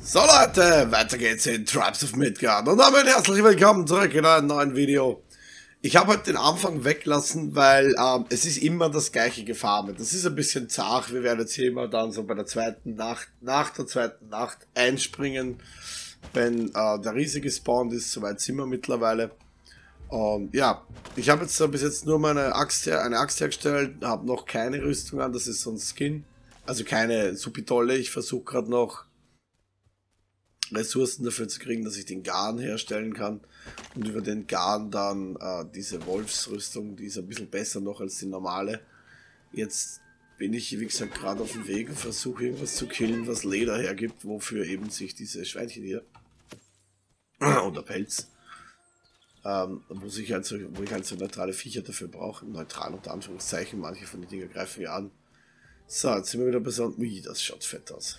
So Leute, weiter geht's in Tribes of Midgard und damit herzlich willkommen zurück in einem neuen Video. Ich habe heute den Anfang weglassen, weil es ist immer das gleiche Gefarme. Das ist ein bisschen zart. Wir werden jetzt hier immer dann so bei der zweiten Nacht, nach der zweiten Nacht einspringen, wenn der Riese gespawnt ist. Soweit sind wir mittlerweile. Und ja, ich habe jetzt bis jetzt nur eine Axt hergestellt, habe noch keine Rüstung an, das ist so ein Skin. Also keine super tolle. Ich versuche gerade noch Ressourcen dafür zu kriegen, dass ich den Garn herstellen kann und über den Garn dann diese Wolfsrüstung, die ist ein bisschen besser noch als die normale. Jetzt bin ich, wie gesagt, gerade auf dem Weg und versuche irgendwas zu killen, was Leder hergibt, wofür eben sich diese Schweinchen hier oder Pelz, wo ich halt so neutrale Viecher dafür brauche, neutral unter Anführungszeichen, manche von den Dingen greifen ja an. So, jetzt sind wir wieder bei so einem, ui, das schaut fett aus.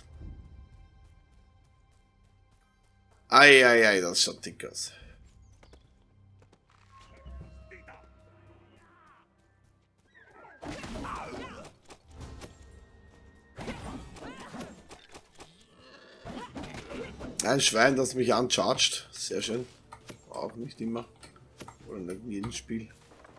Eieiei, das schaut dick aus. Ein Schwein, das mich anchargt. Sehr schön. Auch nicht immer. Oder nicht in jedem Spiel.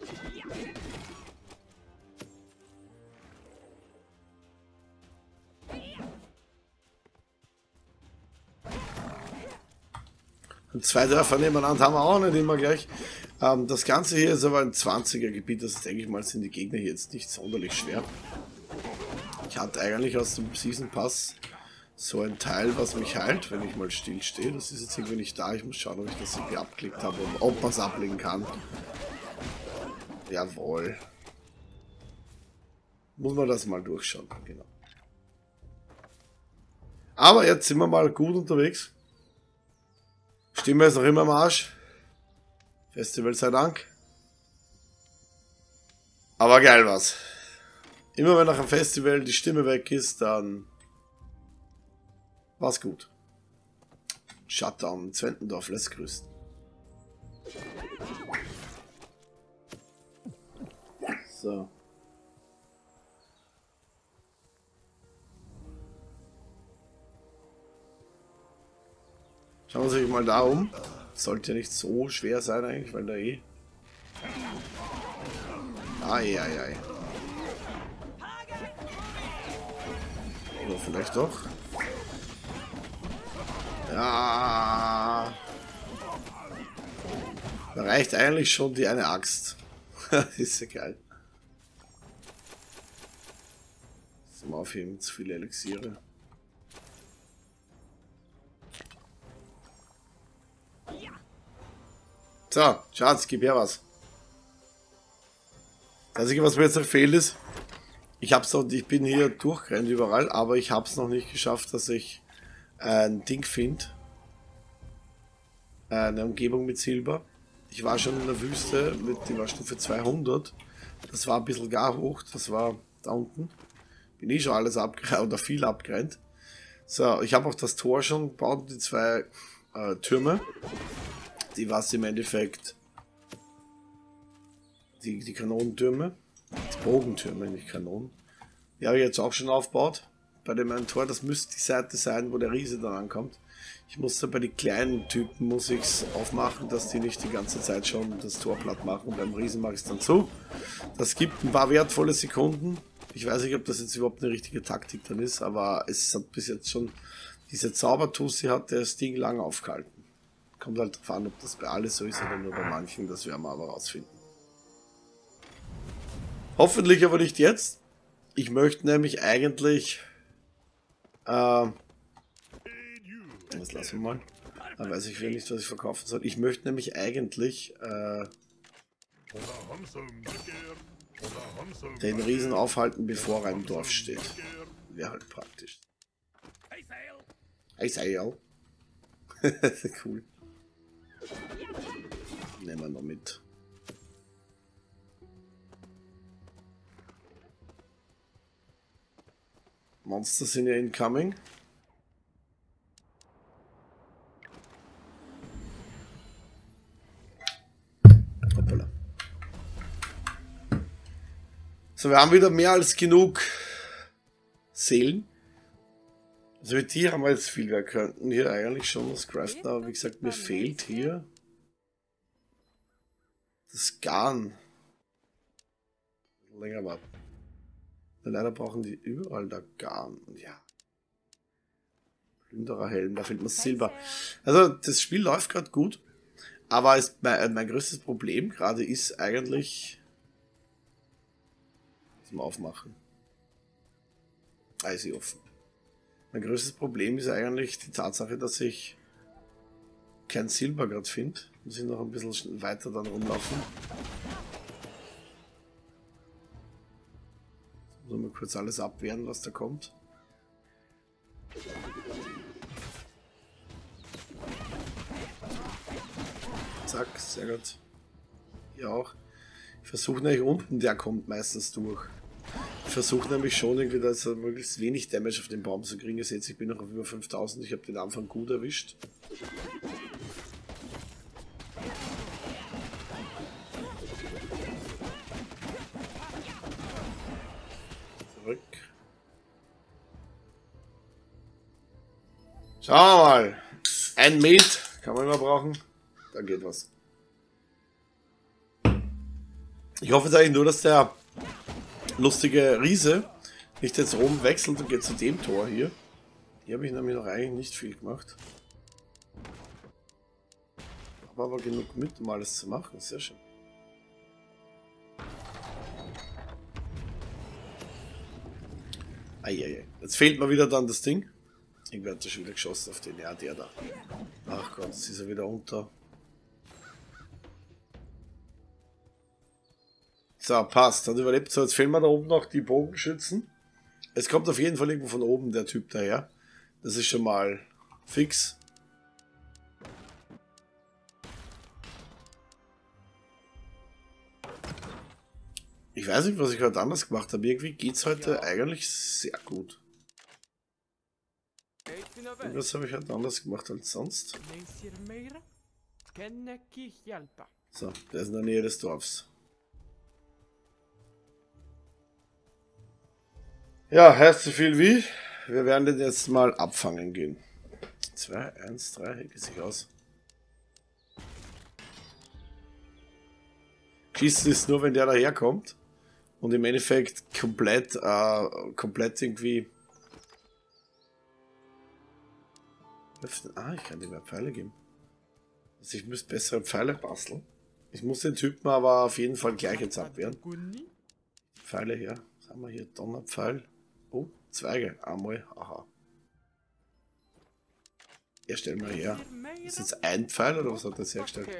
Und zwei Dörfer nebeneinander haben wir auch nicht immer gleich. Das Ganze hier ist aber ein 20er Gebiet, das denke ich mal, sind die Gegner hier jetzt nicht sonderlich schwer. Ich hatte eigentlich aus dem Season Pass so ein Teil, was mich heilt, wenn ich mal still stehe. Das ist jetzt irgendwie nicht da. Ich muss schauen, ob ich das irgendwie abgeklickt habe und ob man es ablegen kann. Jawohl. Muss man das mal durchschauen, genau. Aber jetzt sind wir mal gut unterwegs. Stimme ist noch immer am Arsch. Festival sei Dank. Aber geil was. Immer wenn nach einem Festival die Stimme weg ist, dann war's gut. Shutdown Zwentendorf lässt grüßen. So. Schauen wir uns mal da um. Sollte ja nicht so schwer sein eigentlich, weil da eh... Eieiei. Oder vielleicht doch. Ja. Da reicht eigentlich schon die eine Axt. Das ist ja geil. Zum Aufheben zu viele Elixiere. So, Schatz, gib her was. Das Einzige, was mir jetzt noch fehlt, ist, ich bin hier durchgerannt überall, aber ich habe es noch nicht geschafft, dass ich ein Ding finde. Eine Umgebung mit Silber. Ich war schon in der Wüste, die war Stufe 200. Das war ein bisschen gar hoch, das war da unten. Bin eh schon alles abgerannt, oder viel abgerannt. So, ich habe auch das Tor schon gebaut, die zwei Türme. Die was im Endeffekt die Kanonentürme, die Bogentürme, nicht Kanonen. Die habe ich jetzt auch schon aufgebaut. Bei dem einen Tor, das müsste die Seite sein, wo der Riese dann ankommt. Ich muss da bei den kleinen Typen muss ich es aufmachen, dass die nicht die ganze Zeit schon das Tor platt machen. Beim Riesen mache ich es dann zu. Das gibt ein paar wertvolle Sekunden. Ich weiß nicht, ob das jetzt überhaupt eine richtige Taktik dann ist, aber es hat bis jetzt schon diese Zaubertussi hat das Ding lang aufgehalten. Kommt halt drauf an, ob das bei allen so ist oder nur bei manchen, das werden wir aber rausfinden. Hoffentlich aber nicht jetzt. Ich möchte nämlich eigentlich... das lassen wir mal. Da weiß ich nicht, was ich verkaufen soll. Ich möchte nämlich eigentlich den Riesen aufhalten, bevor er im Dorf steht. Wäre halt praktisch. Hey Sail. Cool. Nehmen wir noch mit. Monster sind ja incoming. Hoppala. So, wir haben wieder mehr als genug Seelen. Also mit die haben wir jetzt viel. Wir könnten hier eigentlich schon was craften, aber wie gesagt, mir fehlt hier das Garn. Länger warten. Leider brauchen die überall da Garn. Ja. Plündererhelm, da fehlt mir Silber. Also das Spiel läuft gerade gut, aber mein größtes Problem gerade ist eigentlich... Zum Aufmachen. Ist sie offen. Mein größtes Problem ist eigentlich die Tatsache, dass ich kein Silber gerade finde. Muss ich noch ein bisschen weiter dann rumlaufen. Muss mal kurz alles abwehren, was da kommt. Zack, sehr gut. Hier auch. Ich versuche nämlich unten, der kommt meistens durch. Ich versuche nämlich schon irgendwie, dass möglichst wenig Damage auf den Baum zu kriegen. Ihr seht, ich bin noch auf über 5000. Ich habe den Anfang gut erwischt. Zurück. Schauen wir mal. Ein Met kann man immer brauchen. Da geht was. Ich hoffe jetzt eigentlich nur, dass der lustige Riese nicht jetzt oben wechselt und geht zu dem Tor hier. Hier habe ich nämlich noch eigentlich nicht viel gemacht. Habe aber genug mit, um alles zu machen. Sehr schön. Eieiei. Jetzt fehlt mir wieder dann das Ding. Irgendwer hat da schon wieder geschossen auf den. Ja, der da. Ach Gott, jetzt ist er wieder unter. So, passt. Hat überlebt. So, jetzt fehlen mir da oben noch die Bogenschützen. Es kommt auf jeden Fall irgendwo von oben der Typ daher. Das ist schon mal fix. Ich weiß nicht, was ich heute anders gemacht habe. Irgendwie geht es heute eigentlich sehr gut. Was habe ich heute anders gemacht als sonst? So, der ist in der Nähe des Dorfs. Ja, heißt so viel wie, wir werden den jetzt mal abfangen gehen. 2, 1, 3, geht sich aus. Schießen ist nur, wenn der daherkommt und im Endeffekt komplett irgendwie... Ah, ich kann dem mehr Pfeile geben. Also ich müsste bessere Pfeile basteln. Ich muss den Typen aber auf jeden Fall gleich jetzt abwehren. Pfeile her. Was haben wir hier? Donnerpfeil. Oh, Zweige. Einmal. Aha. Er stellt mal her. Ist jetzt ein Pfeil oder was hat das hergestellt?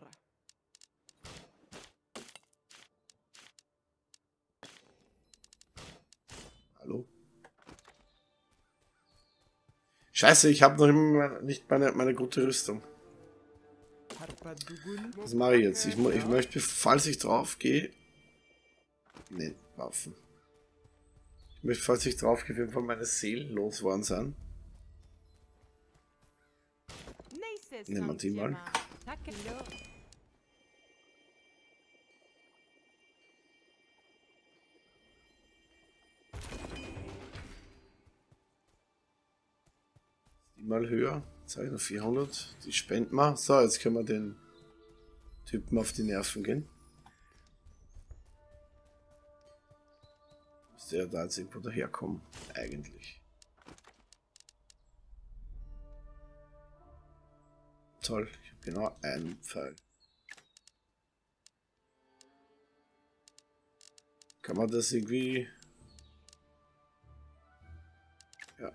Hallo? Scheiße, ich habe noch immer nicht meine gute Rüstung. Was mache ich jetzt? Ich möchte, falls ich drauf gehe... Ne, Waffen. Ich möchte, falls ich drauf gehe, von meine Seelen losgeworden sein. Nehmen wir die mal. Die mal höher. Jetzt habe ich noch 400. Die spenden wir. So, jetzt können wir den Typen auf die Nerven gehen. Müsste ja da jetzt irgendwo daherkommen. Eigentlich. Toll, ich habe genau einen Pfeil. Kann man das irgendwie... Ja.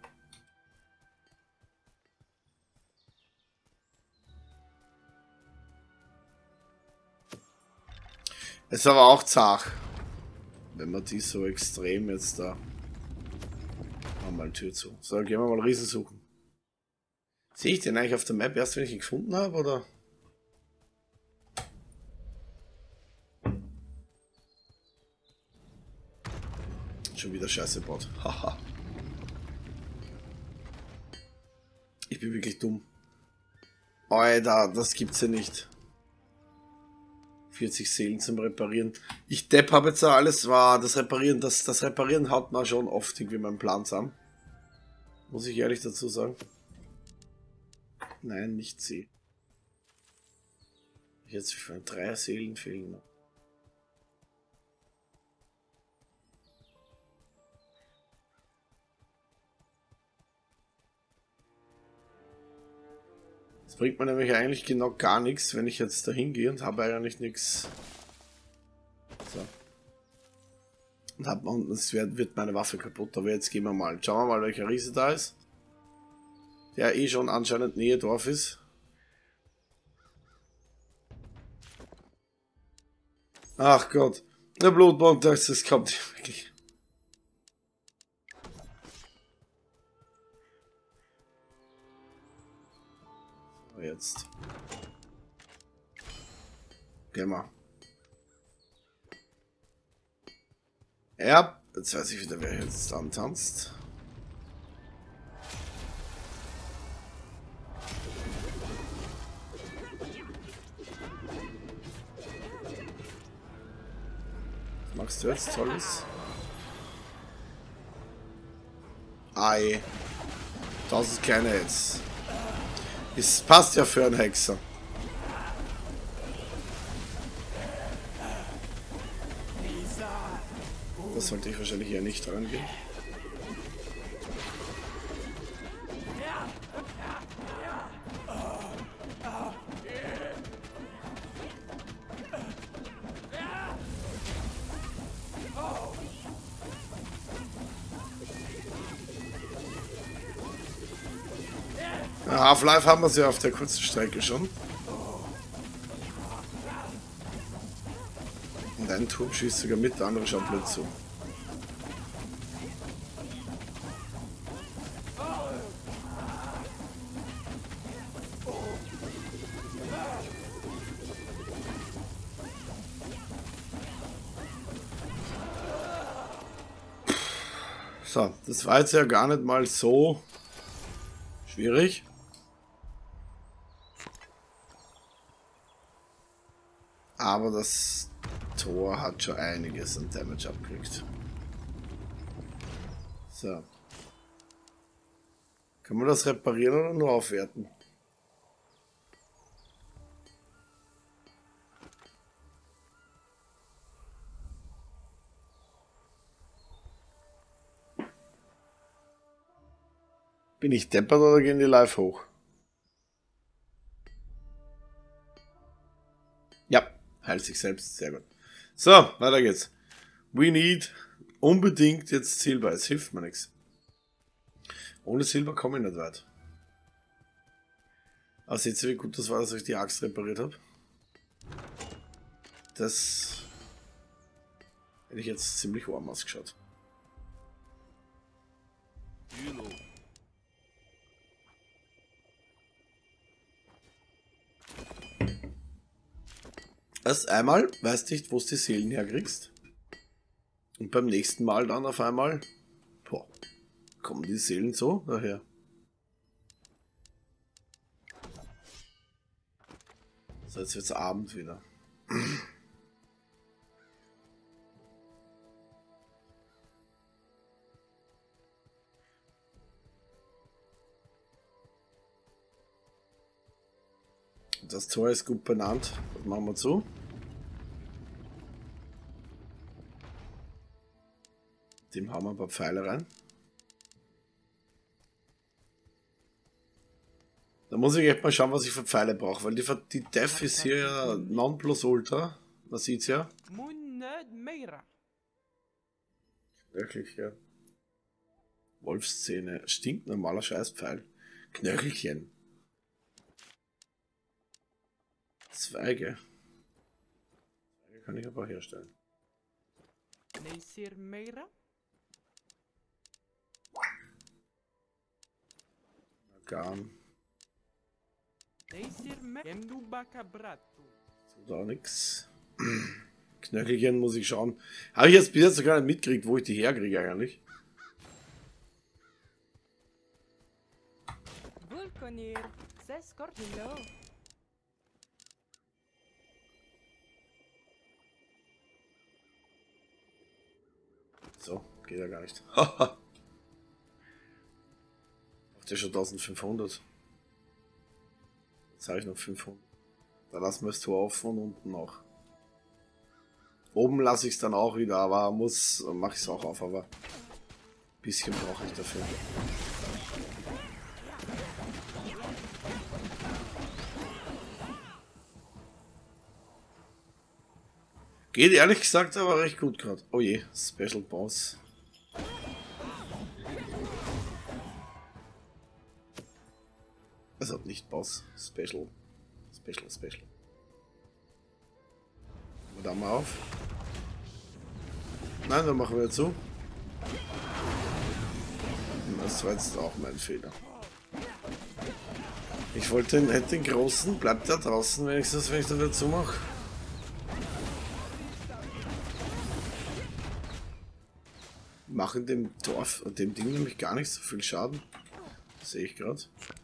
Ist aber auch zart, wenn man die so extrem jetzt da... Machen wir mal Tür zu. So, gehen wir mal Riesen suchen. Sehe ich den eigentlich auf der Map erst, wenn ich ihn gefunden habe, oder? Schon wieder Scheiße baut. Haha. Ich bin wirklich dumm. Alter, das gibt's ja nicht. 40 Seelen zum Reparieren. Ich Depp habe jetzt da alles, war das Reparieren, das Reparieren haut man schon oft irgendwie meinen Plan zusammen. Muss ich ehrlich dazu sagen. Nein, nicht C. Jetzt für 3 Seelen fehlen noch. Das bringt mir nämlich eigentlich genau gar nichts, wenn ich jetzt da hingehe und habe eigentlich nichts. So. Und es wird meine Waffe kaputt, aber jetzt gehen wir mal. Schauen wir mal, welcher Riese da ist. Der eh schon anscheinend Nähe Dorf ist. Ach Gott. Der Blutbock, das kommt nicht wirklich. So, jetzt. Gehen wir. Ja, jetzt weiß ich wieder, wer jetzt antanzt. Was machst du jetzt Tolles? Ei. Das ist keiner jetzt. Es passt ja für einen Hexer. Das sollte ich wahrscheinlich eher nicht rangehen. Half-Life haben wir sie auf der kurzen Strecke schon. Und ein Turm schießt sogar mit, der andere schaut blöd zu. So, das war jetzt ja gar nicht mal so schwierig. Aber das Tor hat schon einiges an Damage abgekriegt. So. Kann man das reparieren oder nur aufwerten? Bin ich deppert oder gehen die live hoch? Ja, heilt sich selbst. Sehr gut. So, weiter geht's. We need unbedingt jetzt Silber. Es hilft mir nichts. Ohne Silber komme ich nicht weit. Aber seht ihr, wie gut das war, dass ich die Axt repariert habe? Das hätte ich jetzt ziemlich warm ausgeschaut. Erst einmal weißt nicht, wo du die Seelen herkriegst. Und beim nächsten Mal dann auf einmal, boah, kommen die Seelen so daher. So, jetzt wird's Abend wieder. Das Tor ist gut benannt. Das machen wir zu. Dem haben wir ein paar Pfeile rein. Da muss ich echt mal schauen, was ich für Pfeile brauche, weil die Def ist hier ja Nonplusultra. Man sieht's ja. Wirklich, ja. Wolfszähne. Stinkt normaler Scheißpfeil. Knöchelchen. Zweige. Zweige kann ich aber herstellen. Garn. So, da nix. Knöchelchen muss ich schauen. Habe ich jetzt bis jetzt gar nicht mitgekriegt, wo ich die herkriege eigentlich. So, geht ja gar nicht. habt ihr schon 1500. Jetzt habe ich noch 500. Da lassen wir das Tor offen und unten noch. Oben lasse ich es dann auch wieder, aber mache ich es auch auf, aber ein bisschen brauche ich dafür. Geht ehrlich gesagt aber recht gut gerade. Oh je, Special Boss. Also nicht Boss, Special. Special. Da mal auf. Nein, dann machen wir zu. Das war jetzt auch mein Fehler. Ich hätte den großen, bleibt da draußen wenigstens, wenn ich dann dazu mache. Machen dem Dorf und dem Ding nämlich gar nicht so viel Schaden. Das sehe ich gerade.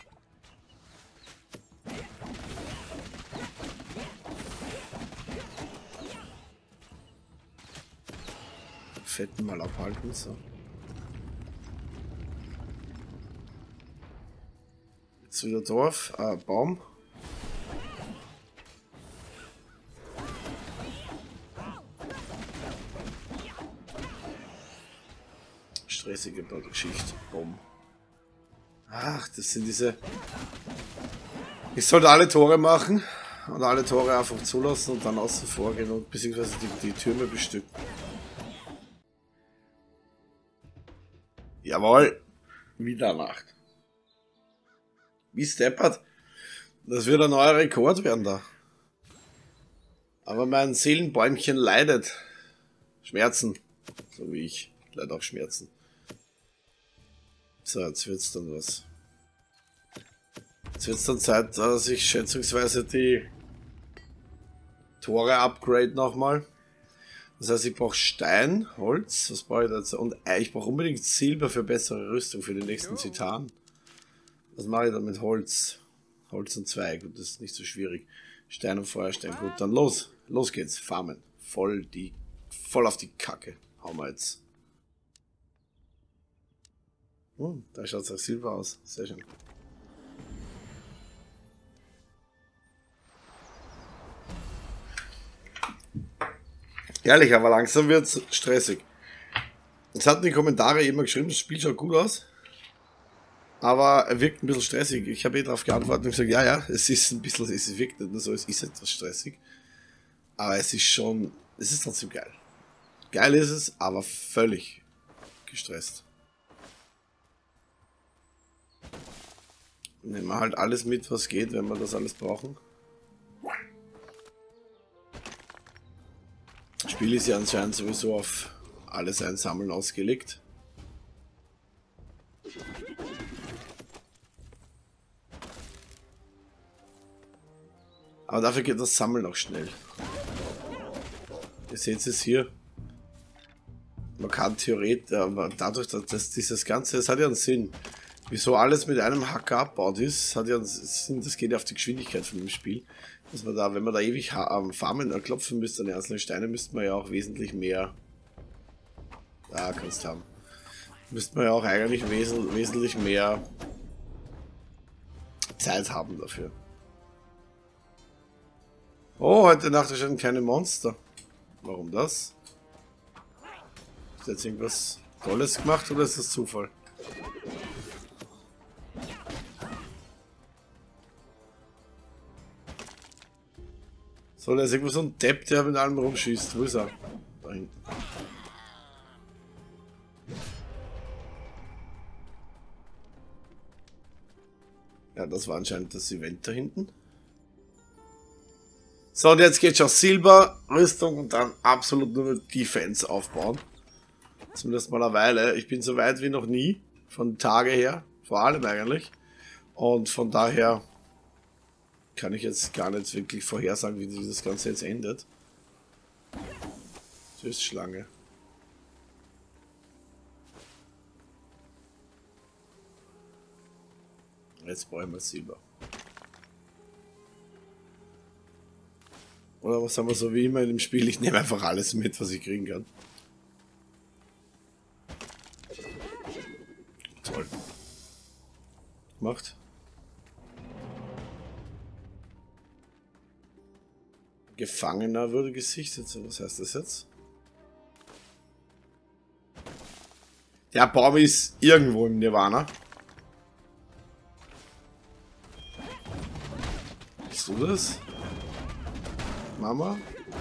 Fetten mal abhalten, so. Jetzt wieder Dorf, Baum. Stressige Geschichte. Baum. Ach, das sind diese... Ich sollte alle Tore machen und alle Tore einfach zulassen und dann außen vor gehen und beziehungsweise die Türme bestücken. Jawohl. Wieder Nacht. Wie steppert. Das wird ein neuer Rekord werden da. Aber mein Seelenbäumchen leidet. Schmerzen. So wie ich. Leider auch Schmerzen. So, jetzt wird's dann was. Jetzt wird's dann Zeit, dass ich schätzungsweise die Tore upgrade nochmal. Das heißt, ich brauche Stein, Holz, was brauche ich dazu? Und ich brauche unbedingt Silber für bessere Rüstung für den nächsten Titan. Was mache ich dann mit Holz? Holz und Zweig, gut, das ist nicht so schwierig. Stein und Feuerstein, gut, dann los geht's, farmen. Voll auf die Kacke, hauen wir jetzt. Da schaut es auch Silber aus, sehr schön. Ehrlich, aber langsam wird es stressig. Es hat in die Kommentare immer geschrieben, das Spiel schaut gut aus. Aber er wirkt ein bisschen stressig. Ich habe darauf geantwortet und gesagt, ja, es ist ein bisschen, es wirkt nicht nur so, es ist etwas stressig. Aber es ist trotzdem geil. Geil ist es, aber völlig gestresst. Nehmen wir halt alles mit, was geht, wenn wir das alles brauchen. Das Spiel ist ja anscheinend sowieso auf alles einsammeln ausgelegt. Aber dafür geht das Sammeln auch schnell. Ihr seht es hier. Man kann theoretisch, aber dadurch, dass dieses Ganze, es hat ja einen Sinn. Wieso alles mit einem Hacker abgebaut ist, hat ja einen Sinn, das geht ja auf die Geschwindigkeit von dem Spiel. Dass man da, wenn man da ewig am Farmen klopfen müsste an die einzelnen Steine, müsste man ja auch wesentlich mehr. Da kannst du haben. Müsste man ja auch eigentlich wesentlich mehr Zeit haben dafür. Oh, heute Nacht erscheinen keine Monster. Warum das? Ist jetzt irgendwas Tolles gemacht oder ist das Zufall? So, da ist irgendwo so ein Depp, der mit allem rumschießt. Wo ist er? Da hinten. Ja, das war anscheinend das Event da hinten. So, und jetzt geht's schon Silber, Rüstung und dann absolut nur Defense aufbauen. Zumindest mal eine Weile. Ich bin so weit wie noch nie, von Tage her, vor allem eigentlich. Und von daher kann ich jetzt gar nicht wirklich vorhersagen, wie das Ganze jetzt endet. Tschüss, Schlange. Jetzt brauchen wir Silber. Oder was haben wir so wie immer in dem Spiel? Ich nehme einfach alles mit, was ich kriegen kann. Toll. gemacht. Gefangener wurde gesichtet. Was heißt das jetzt? Der Baum ist irgendwo im Nirvana. Bist du das? Mama?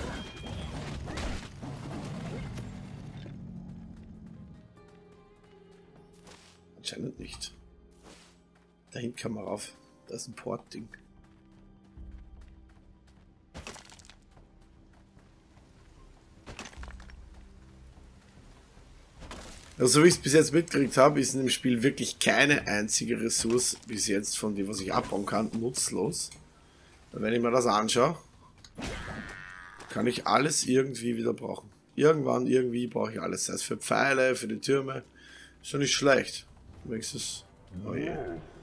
Anscheinend nicht. Dahin kann man rauf. Da ist ein Portding. Also, so wie ich es bis jetzt mitgekriegt habe, ist in dem Spiel wirklich keine einzige Ressource bis jetzt von dem, was ich abbauen kann, nutzlos. Und wenn ich mir das anschaue, kann ich alles irgendwie wieder brauchen. Irgendwann, irgendwie brauche ich alles. Sei es für Pfeile, für die Türme. Ist schon nicht schlecht. Wenigstens. Oh je.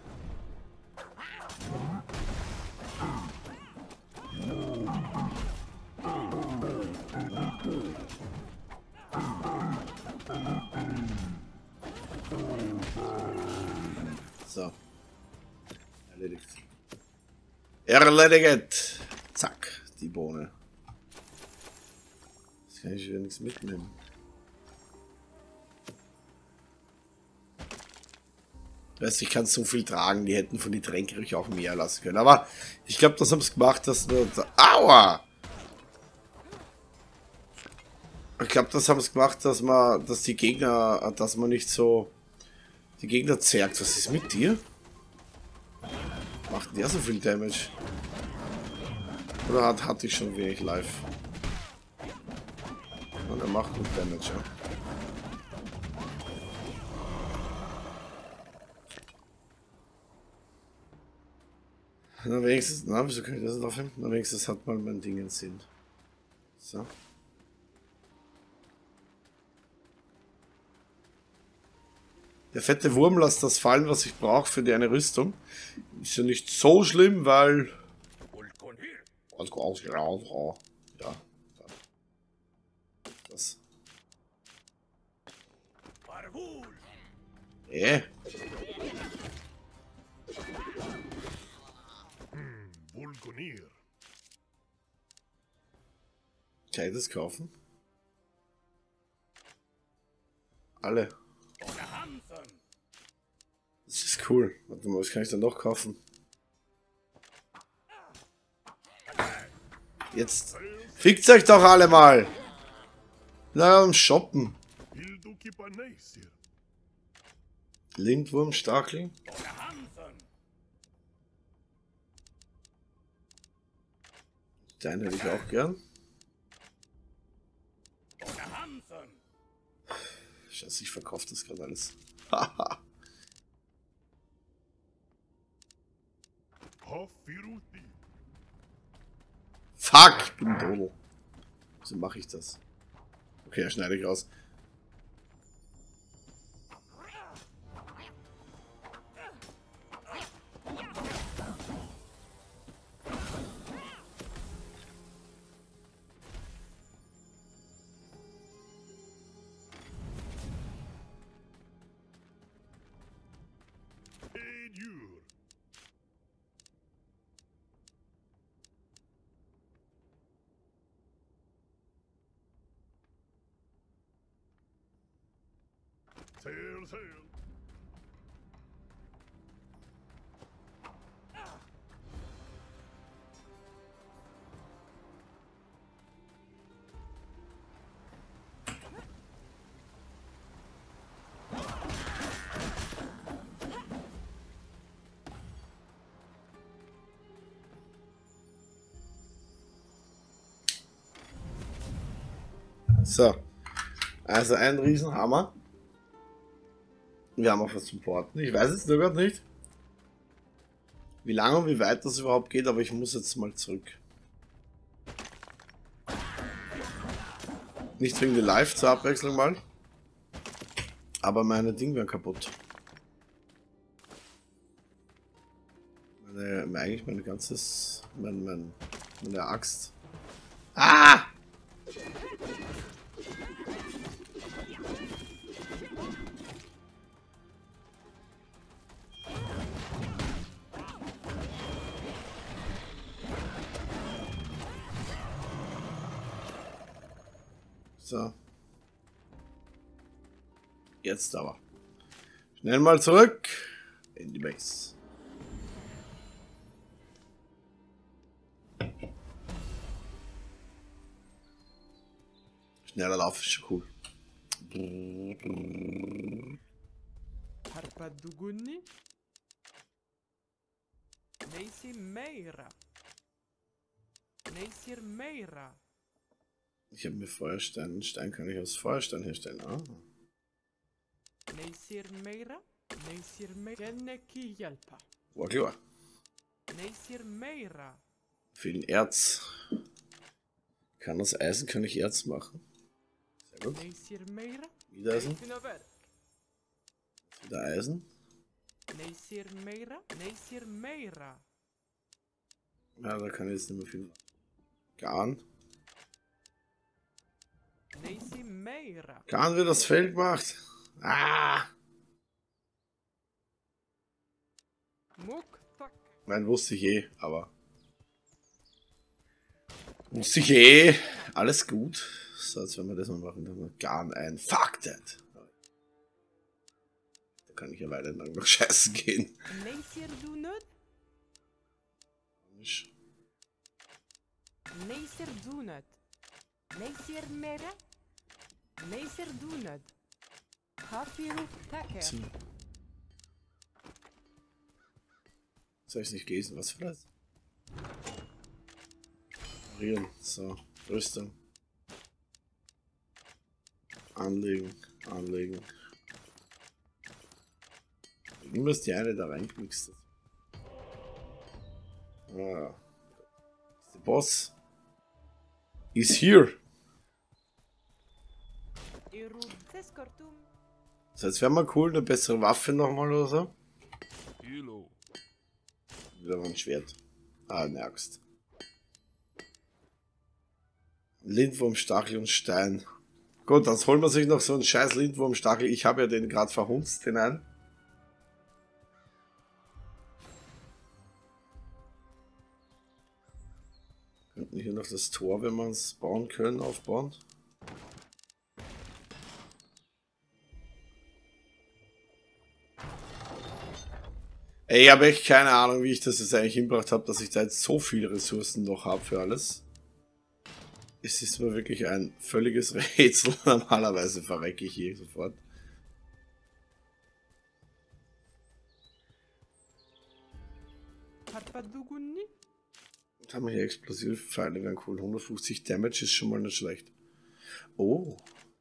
So. Erledigt. Erledigt! Zack, die Bohne. Jetzt kann ich wieder nichts mitnehmen. Weißt, ich kann so viel tragen, die hätten von den Tränken ruhig auch mehr lassen können. Aber ich glaube, das haben sie gemacht, dass nur. Aua! Ich glaube, das haben sie gemacht, dass man nicht so die Gegner zerrt. Was ist mit dir? Macht der so viel Damage? Oder hatte ich schon wenig live? Und er macht gut Damage, ja. Na wenigstens, na wieso kann ich das drauf hin? Na wenigstens hat mal mein Ding in Sinn. So. Der fette Wurm lässt das fallen, was ich brauche für die eine Rüstung. Ist ja nicht so schlimm, weil... Ja. Das. Kann ich das kaufen? Alle. Das ist cool. Warte mal, was kann ich da noch kaufen? Jetzt fickt euch doch alle mal! Na, am Shoppen. Lindwurm, Starkling. Den hätte ich auch gern. Scheiße, ich verkaufe das gerade alles. Haha. Fuck, ich bin Dodo. Wieso mache ich das? Okay, schneide ich raus. Sail, sail. So. Also ein Riesenhammer. Wir haben auch was zum Porten. Ich weiß jetzt nur gerade nicht, wie lange und wie weit das überhaupt geht, aber ich muss jetzt mal zurück. Nicht wegen der Live zur Abwechslung mal. Aber meine Dinge werden kaputt. Eigentlich meine ganzes... meine Axt. Ah! So. Jetzt aber. Schnell mal zurück in die Base. Schneller Lauf ist schon cool. Harpaduguni. Neisir Meira. Neisir Meira. Ich habe mir Feuerstein. Stein kann ich aus Feuerstein herstellen. Ah. Neisir Meira. Neisir Meira. Geneki Yelpa. War klar. Neisir Meira. Viel Erz. Kann aus Eisen kann ich Erz machen. Sehr gut. Neisir Meira. Wieder Eisen. Neisir Wieder Eisen. Meira. Neisir Meira. Ja, da kann ich jetzt nicht mehr viel. Garn. Neisir Meira. Garn wird das Feld gemacht. Ah! Muktak. Nein, wusste ich eh, aber. Wusste ich eh. Alles gut. So, jetzt werden wir das mal machen. Dann noch Garn ein. Fuck that! Da kann ich ja weiter lang noch scheißen gehen. Neisir Dunut. Neisir Dunut. Neisir Meira. Neisir Dunut. Hafiru Taker. So. Jetzt habe ich nicht gelesen. Was für das? Parieren. So. Rüstung. Anlegen. Anlegen. Immer ist die eine da reingemixt. Ah. The boss is here. So, jetzt wäre mal cool, eine bessere Waffe nochmal oder so. Wieder mal ein Schwert. Ah, eine Axt. Lindwurmstachel und Stein. Gut, dann holen wir sich noch so einen scheiß Lindwurmstachel. Ich habe ja den gerade verhunzt, den einen. Könnten hier noch das Tor, wenn wir es bauen können, aufbauen. Ey, ich habe echt keine Ahnung, wie ich das jetzt eigentlich hingebracht habe, dass ich da jetzt so viele Ressourcen noch habe für alles. Es ist mir wirklich ein völliges Rätsel. Normalerweise verrecke ich hier sofort. Jetzt haben wir hier explosive Pfeile, wären cool. 150 Damage ist schon mal nicht schlecht. Oh.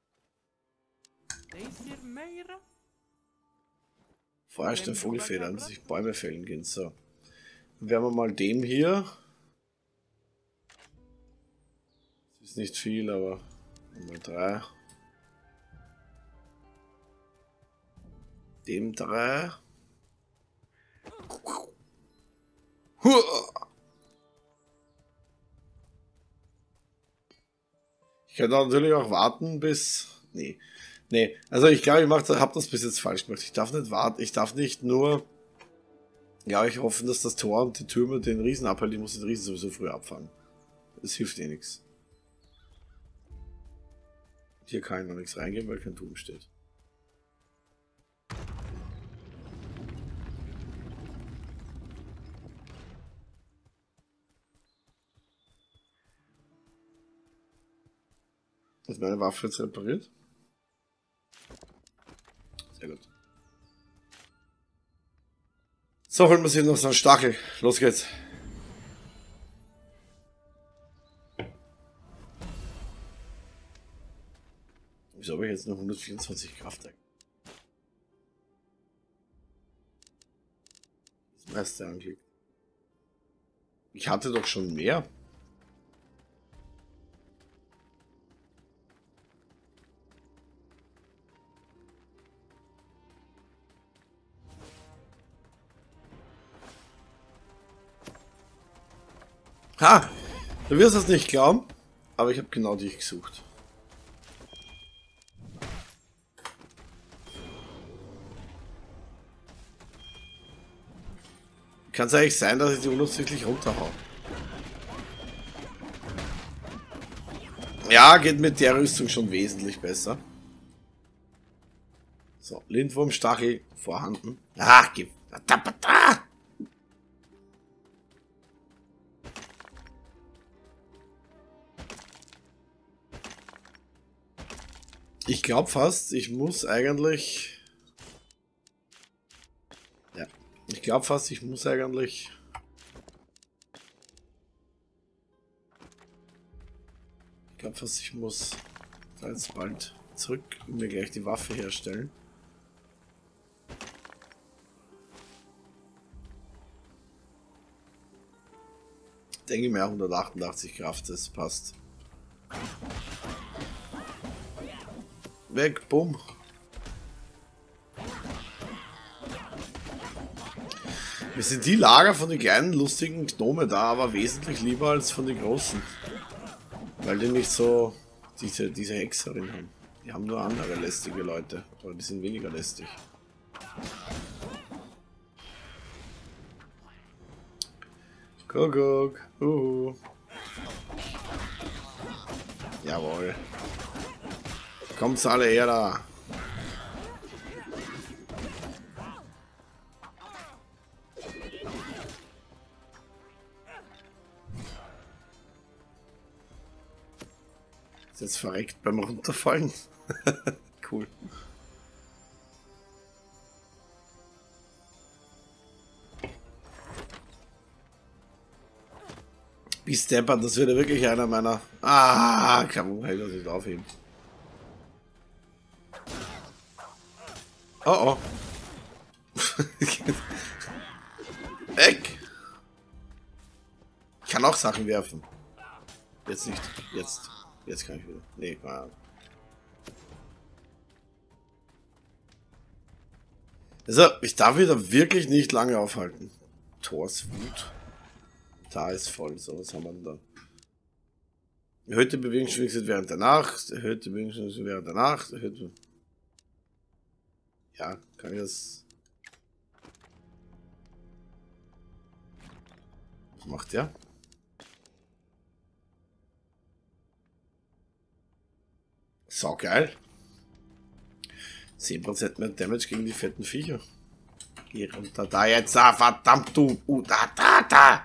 Feuerstein, Vogelfedern, sich Bäume fällen gehen. So. Dann werden wir mal dem hier. Das ist nicht viel, aber Nummer 3. Dem 3. Ich kann natürlich auch warten bis... Nee. Nee, also ich glaube, ich habe das bis jetzt falsch gemacht. Ich darf nicht warten, ich darf nicht nur... Ja, ich hoffe, dass das Tor und die Türme den Riesen abhalten. Ich muss den Riesen sowieso früh abfangen. Das hilft eh nichts. Hier kann ich noch nichts reingehen, weil kein Turm steht. Ist meine Waffe jetzt repariert? Sehr gut. So, holen wir sich noch so einen Stachel. Los geht's. Wieso habe ich jetzt nur 124 Kraft? Das meiste angeklickt. Ich hatte doch schon mehr. Ha! Du wirst es nicht glauben, aber ich habe genau dich gesucht. Kann es eigentlich sein, dass ich die unabsichtlich runterhaue? Ja, geht mit der Rüstung schon wesentlich besser. So, Lindwurmstachel vorhanden. Ah, gib. Ich glaube fast, ich muss eigentlich... Ja, ich glaube fast, ich muss eigentlich... Ich glaube fast, ich muss da jetzt bald zurück und mir gleich die Waffe herstellen. Denke mir 188 Kraft, das passt. Weg, bumm. Mir sind die Lager von den kleinen lustigen Gnome da aber wesentlich lieber als von den großen. Weil die nicht so diese Hexerin haben. Die haben nur andere lästige Leute. Aber die sind weniger lästig. Kuckuck. Jawohl. Kommt's alle her da. Ist jetzt verreckt beim Runterfallen. Cool. Bis Stepper, das wird ja wirklich einer meiner... Ah, kann man das nicht aufheben. Oh oh. Weg! Ich kann auch Sachen werfen. Jetzt nicht. Jetzt kann ich wieder. Nee, also, ich darf wieder wirklich nicht lange aufhalten. Thors Wut. Da ist voll. So, was haben wir denn da? Erhöhte Bewegungsgeschwindigkeit während der Nacht. Erhöhte Bewegungsgeschwindigkeit während der Nacht. Erhöhte... Ja, kann ich das... Was macht der? So geil. 10% mehr Damage gegen die fetten Viecher. Geh runter da jetzt, verdammt du. Da.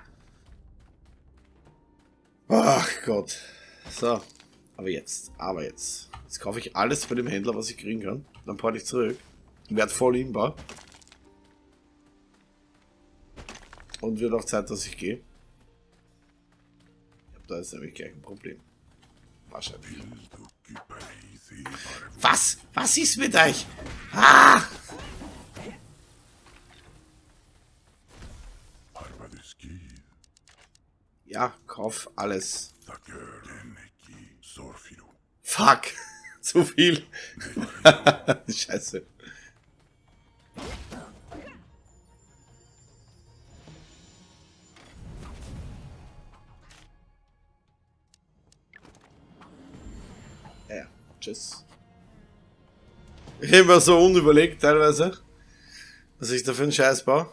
Ach Gott. So. Aber jetzt. Jetzt kaufe ich alles bei dem Händler, was ich kriegen kann. Dann porte ich zurück. Werd voll imbar. Und wird auch Zeit, dass ich gehe. Da ist nämlich gleich ein Problem. Wahrscheinlich. Was? Was ist mit euch? Ah! Ja, kauf alles. Fuck! Zu viel! Scheiße. Ja, tschüss. Ich bin immer so unüberlegt teilweise, was ich da für einen Scheiß baue.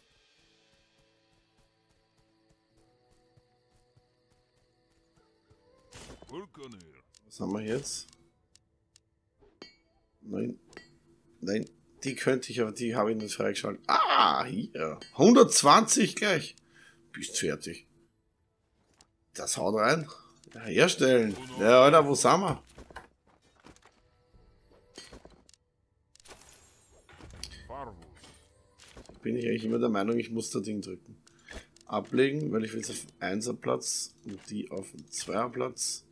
Was haben wir jetzt? Nein. Nein. Die könnte ich, aber die habe ich nicht freigeschaltet. Ah, hier. 120 gleich. Bist fertig. Das haut rein. Ja, herstellen. Ja, Alter, wo sind wir? Bin ich eigentlich immer der Meinung, ich muss das Ding drücken. Ablegen, weil ich will es auf 1er Platz und die auf 2er Platz.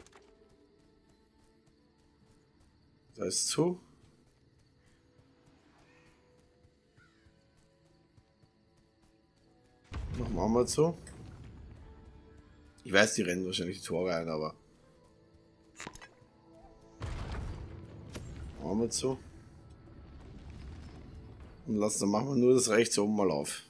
Da ist zu. Noch machen wir zu. Ich weiß, die rennen wahrscheinlich die Tore ein, aber. Machen wir zu. Und dann machen wir nur das rechts oben mal auf.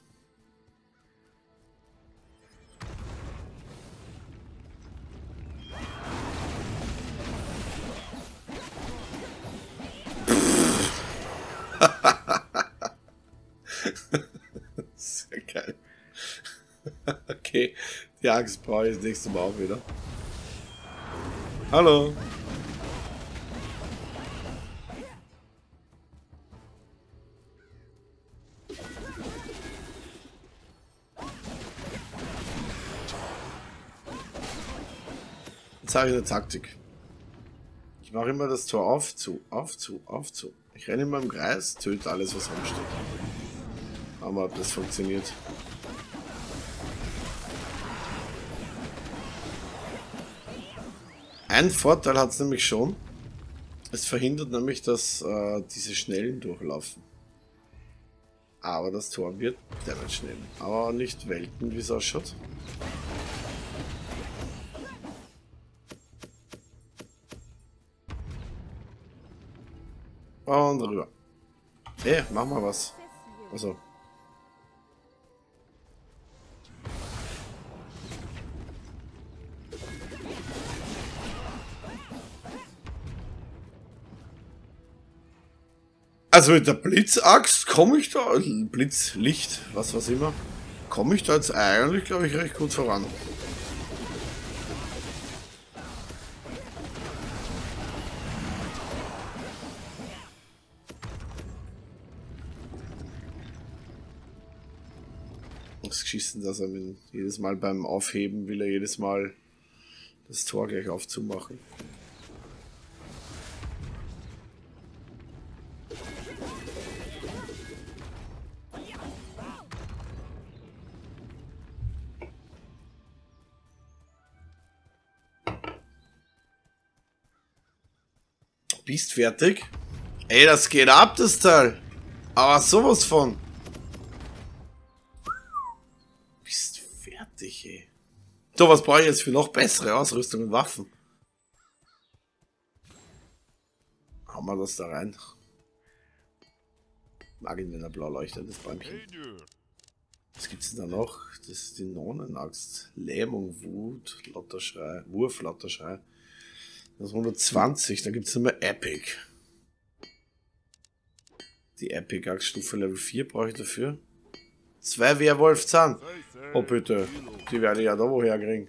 Sehr geil. Okay, die Axt brauche ich das nächste Mal auch wieder. Hallo. Jetzt habe ich eine Taktik. Ich mache immer das Tor auf, zu, auf, zu, auf, zu. Ich renne immer im Kreis, töte alles, was rumsteht. Schauen wir, ob das funktioniert. Ein Vorteil hat es nämlich schon. Es verhindert nämlich, dass diese Schnellen durchlaufen. Aber das Tor wird Damage nehmen. Aber nicht Welten, wie es ausschaut. Und rüber. Hey, mach mal was. Also. Also mit der Blitzaxt komme ich da, Blitzlicht, was immer, komme ich da jetzt eigentlich, glaube ich, recht gut voran. Das Geschissen, dass er jedes Mal beim Aufheben will er jedes Mal das Tor gleich aufzumachen. Bist fertig? Ey, das geht ab, das Teil. Aber sowas von. Bist fertig, ey. So, was brauche ich jetzt für noch bessere Ausrüstung und Waffen? Hauen wir das da rein. Mag ihn, wenn er blau leuchtet, das Bäumchen. Was gibt's denn da noch? Das ist die Nonenaxt. Lähmung, Wut, Lotterschrei, Wurf, Lotterschrei. Das ist 120, da gibt es immer Epic. Die Epic Axt Stufe Level 4 brauche ich dafür. 2 Werwolf-Zahn. Oh bitte, die werde ich ja da woher kriegen.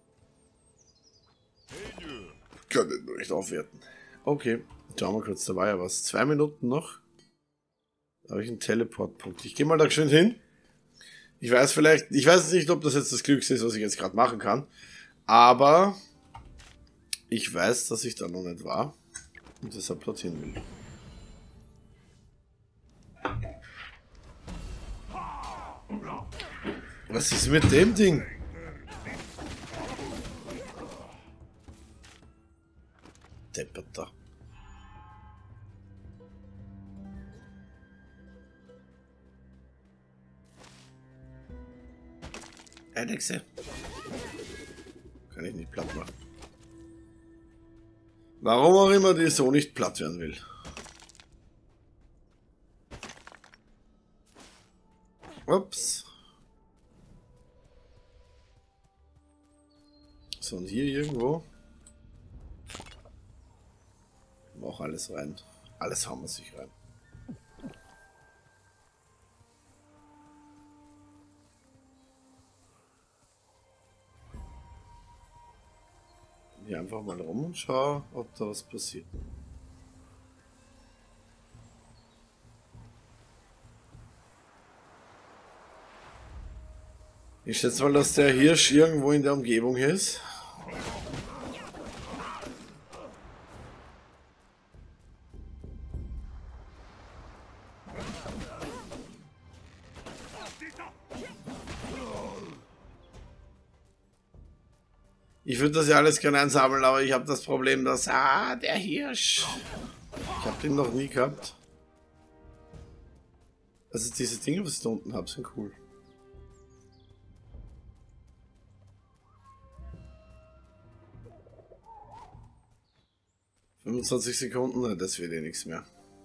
Kann ich nur nicht aufwerten. Okay, schauen wir kurz, da war ja was. 2 Minuten noch. Da habe ich einen Teleportpunkt. Ich gehe mal da schön hin. Ich weiß nicht, ob das jetzt das Glückste ist, was ich jetzt gerade machen kann. Aber ich weiß, dass ich da noch nicht war und deshalb dorthin will. Was ist mit dem Ding? Depperter. Alexe. Kann ich nicht platt machen. Warum auch immer die so nicht platt werden will. Ups. So, und hier irgendwo. Auch alles rein. Alles hauen wir sich rein. Hier einfach mal rum und schau, ob da was passiert. Ich schätze mal, dass der Hirsch irgendwo in der Umgebung ist. Ich würde das ja alles gerne einsammeln, aber ich habe das Problem, dass... Ah, der Hirsch. Ich habe den noch nie gehabt. Also diese Dinge, was ich da unten habe, sind cool. Sekunden, ne, das wird eh nichts mehr.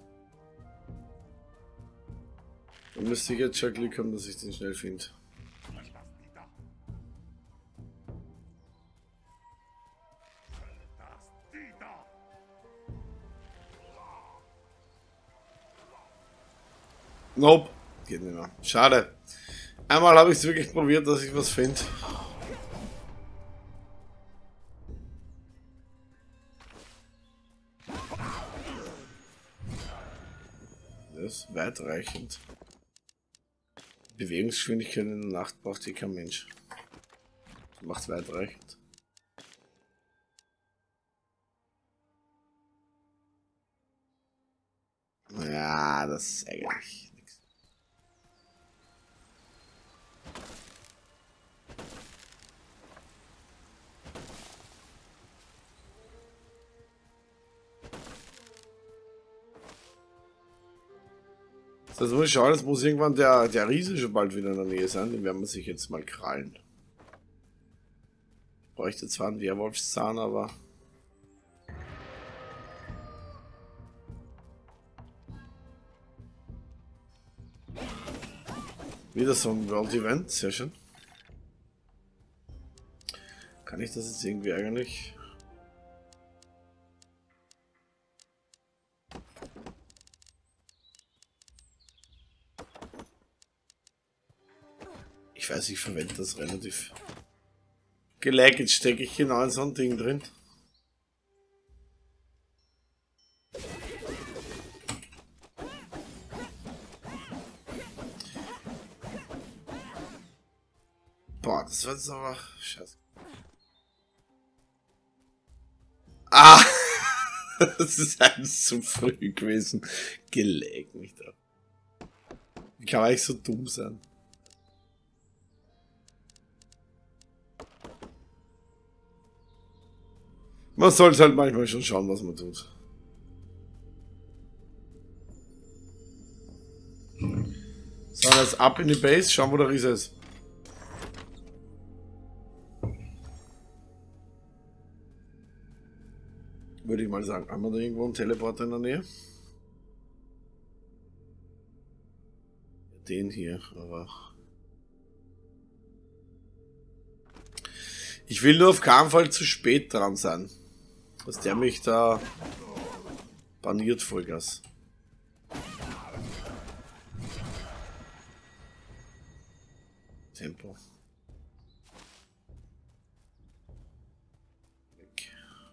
Dann müsste ich jetzt schon Glück haben, dass ich den schnell finde. Nope. Geht nicht mehr. Schade. Einmal habe ich es wirklich probiert, dass ich was finde. Das ist weitreichend. Bewegungsgeschwindigkeit in der Nacht braucht hier kein Mensch. Macht weitreichend. Ja, das ist eigentlich nichts. Das muss ich schauen, es muss irgendwann der Riese schon bald wieder in der Nähe sein, den werden wir sich jetzt mal krallen. Ich bräuchte zwar einen Werwolfszahn, aber... Wieder so ein World Event, sehr schön. Kann ich das jetzt irgendwie eigentlich... Ich weiß, ich verwende das relativ gelaggt. Jetzt stecke ich genau in so ein Ding drin. Boah, das war jetzt aber... Scheiße. Ah! Das ist alles zu früh gewesen. Gelegt mich da. Wie kann man eigentlich so dumm sein? Man sollte halt manchmal schon schauen, was man tut. So, jetzt ab in die Base, schauen, wo der Riese ist. Würde ich mal sagen. Haben wir da irgendwo einen Teleporter in der Nähe? Den hier, aber... Ich will nur auf keinen Fall zu spät dran sein. Dass der mich da baniert, Vollgas. Tempo. Weg.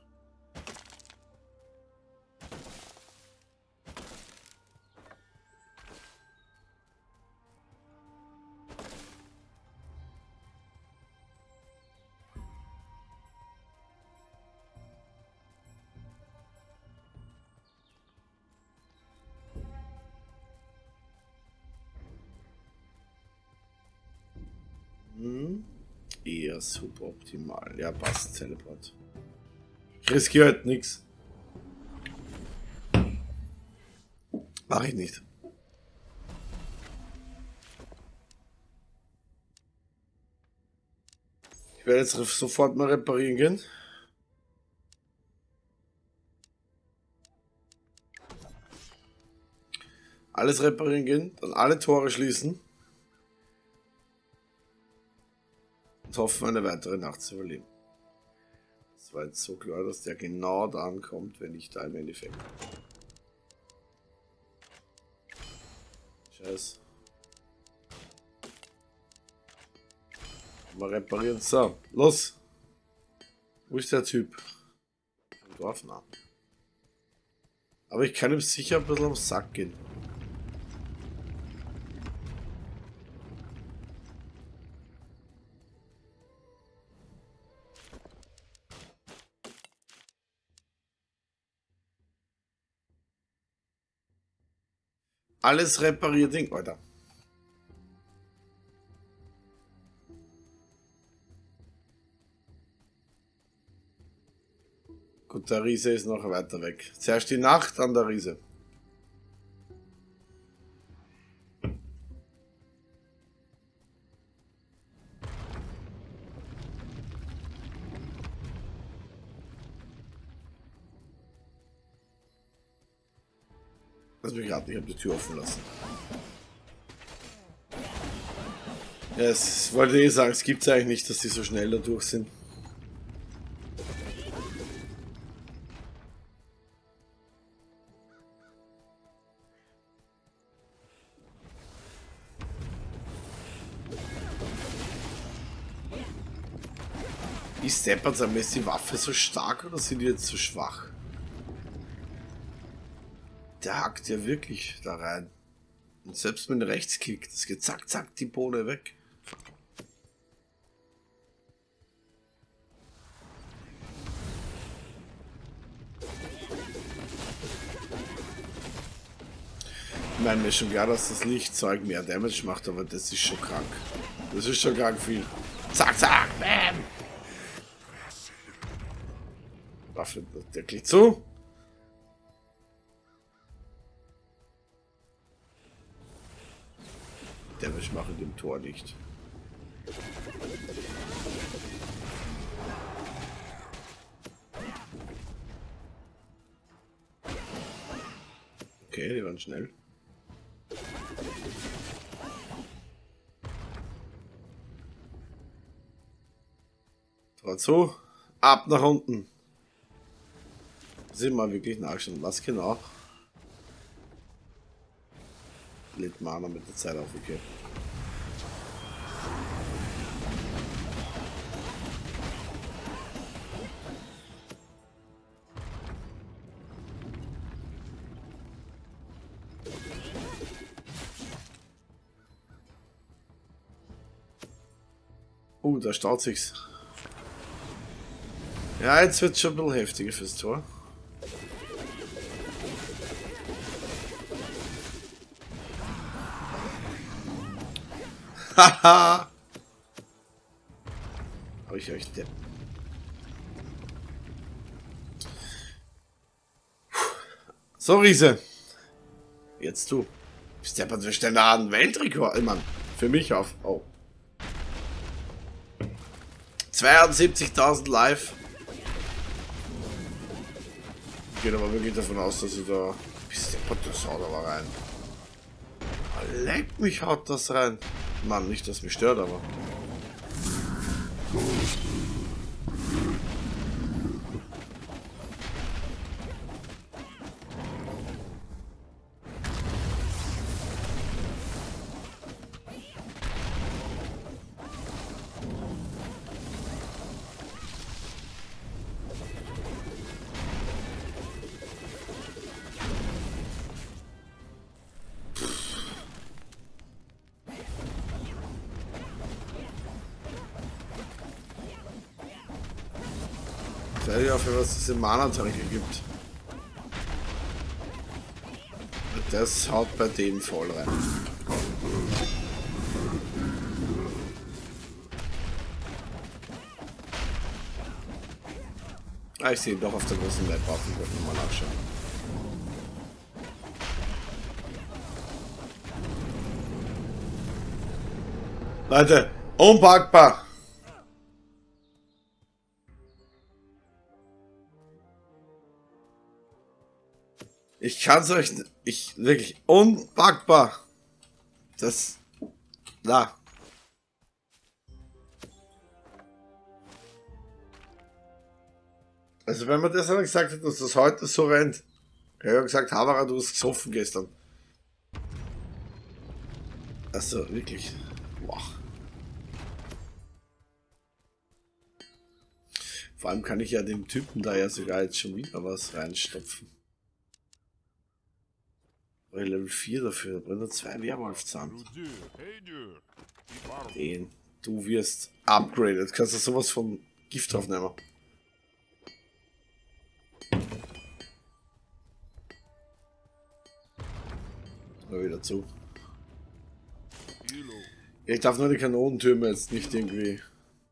Eher suboptimal. Ja, passt, Teleport. Ich riskiere halt nichts. Mach ich nicht. Ich werde jetzt sofort mal reparieren gehen. Alles reparieren gehen, dann alle Tore schließen. Und hoffen, eine weitere Nacht zu überleben. Das war jetzt so klar, dass der genau da ankommt, wenn ich da im Endeffekt. Scheiße. Mal reparieren. So, los. Wo ist der Typ? Im Dorf, nah. Aber ich kann ihm sicher ein bisschen am Sack gehen. Alles repariert, Ding, Alter. Gut, der Riese ist noch weiter weg. Zuerst die Nacht, dann der Riese. Lass mich raten, ich habe die Tür offen lassen. Ja, es wollte ich sagen, es gibt es eigentlich nicht, dass die so schnell da durch sind. Ist die Waffe so stark oder sind die jetzt so schwach? Der hackt ja wirklich da rein. Und selbst mit Rechtsklick, das geht zack, zack, die Bohne weg. Ich meine, mir ist schon klar, dass das Lichtzeug mehr Damage macht, aber das ist schon krank. Das ist schon krank viel. Zack, zack, bam! Waffe, der klickt zu. Damage machen dem Tor nicht. Okay, die waren schnell. Tor zu. Ab nach unten. Sind wir wirklich nachschauen. Was genau? Lädt Mana mit der Zeit auf, okay. Da staut sich's. Ja, jetzt wird's schon ein bisschen heftiger fürs Tor. Haha! Hab ich euch der. So, Riese. Jetzt du. Bist der für schneller an Weltrekord, Mann. Für mich auf. Oh. 72.000 live. Ich gehe aber wirklich davon aus, dass ich da. Bist der das haut aber rein. Leck mich, haut das rein. Mann, nicht, dass mich stört, aber. Seid ihr für was es im Mana-Tarif gibt? Das haut bei dem voll rein. Ah, ich sehe ihn doch auf der großen Map auf. Ich wollte nochmal nachschauen. Leute, unpackbar! Ich kann's euch nicht. Ich wirklich unpackbar. Das. Da. Also wenn man das aber gesagt hat, dass das heute so rennt. Ich habe gesagt, Havara, du hast gesoffen gestern. Also wirklich. Boah. Vor allem kann ich ja dem Typen da ja sogar jetzt schon wieder was reinstopfen. Level 4 dafür, da brennt er 2 Werwolfzahn. Den. Du wirst upgraded. Kannst du sowas von Gift draufnehmen. Mal wieder zu. Ich darf nur die Kanonentürme jetzt nicht irgendwie.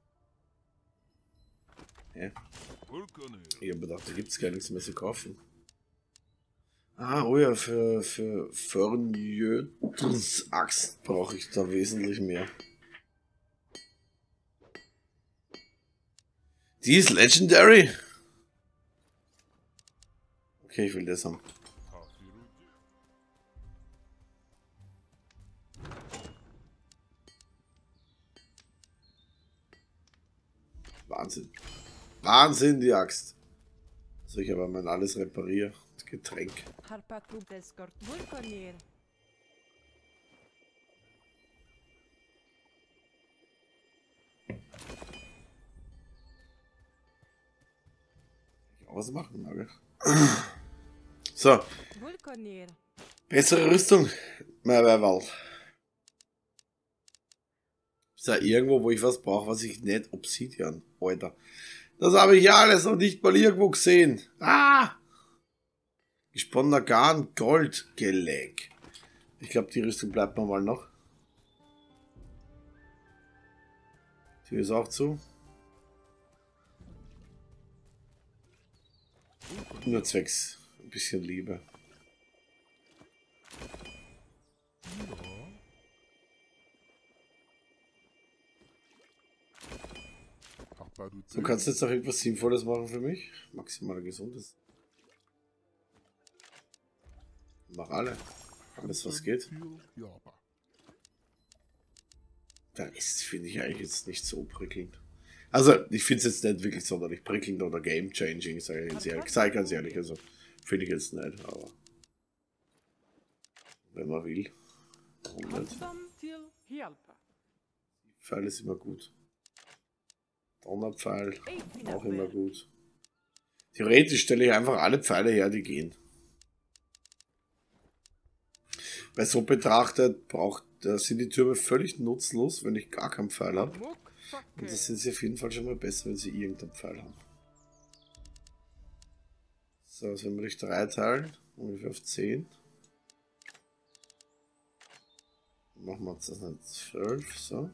Hä? Ich hab gedacht, da gibt's gar nichts mehr zu kaufen. Ah, oh ja, für Förnjötens Axt brauche ich da wesentlich mehr. Die ist Legendary? Okay, ich will das haben. Wahnsinn. Wahnsinn, die Axt. Also ich aber mein alles repariere. Getränk. Was machen, Nagel? So, Vulkanier. bessere Rüstung. Mehr Werwald. Ist da irgendwo, wo ich was brauche, was ich nicht... Obsidian, Alter. Das habe ich ja alles noch nicht mal irgendwo gesehen. Ah! Gesponnener Garn, Goldgeleg. Ich glaube, die Rüstung bleibt mir mal noch. Die ist auch zu. Nur zwecks ein bisschen Liebe. Du kannst jetzt noch irgendwas Sinnvolles machen für mich? Maximal Gesundes. Mach alle. Alles was geht. Dann ist, finde ich eigentlich jetzt nicht so prickelnd. Also, ich finde es jetzt nicht wirklich sonderlich prickelnd oder game-changing, sage ich jetzt ehrlich. Sei ganz ehrlich, also finde ich jetzt nicht, aber wenn man will, warum nicht? Pfeil ist immer gut. Donnerpfeil, auch immer gut. Theoretisch stelle ich einfach alle Pfeile her, die gehen. Weil so betrachtet sind die Türme völlig nutzlos, wenn ich gar keinen Pfeil habe. Und das sind sie auf jeden Fall schon mal besser, wenn sie irgendeinen Pfeil haben. So, also wenn wir durch 3 teilen, ungefähr auf 10. Machen wir jetzt das nicht 12, so.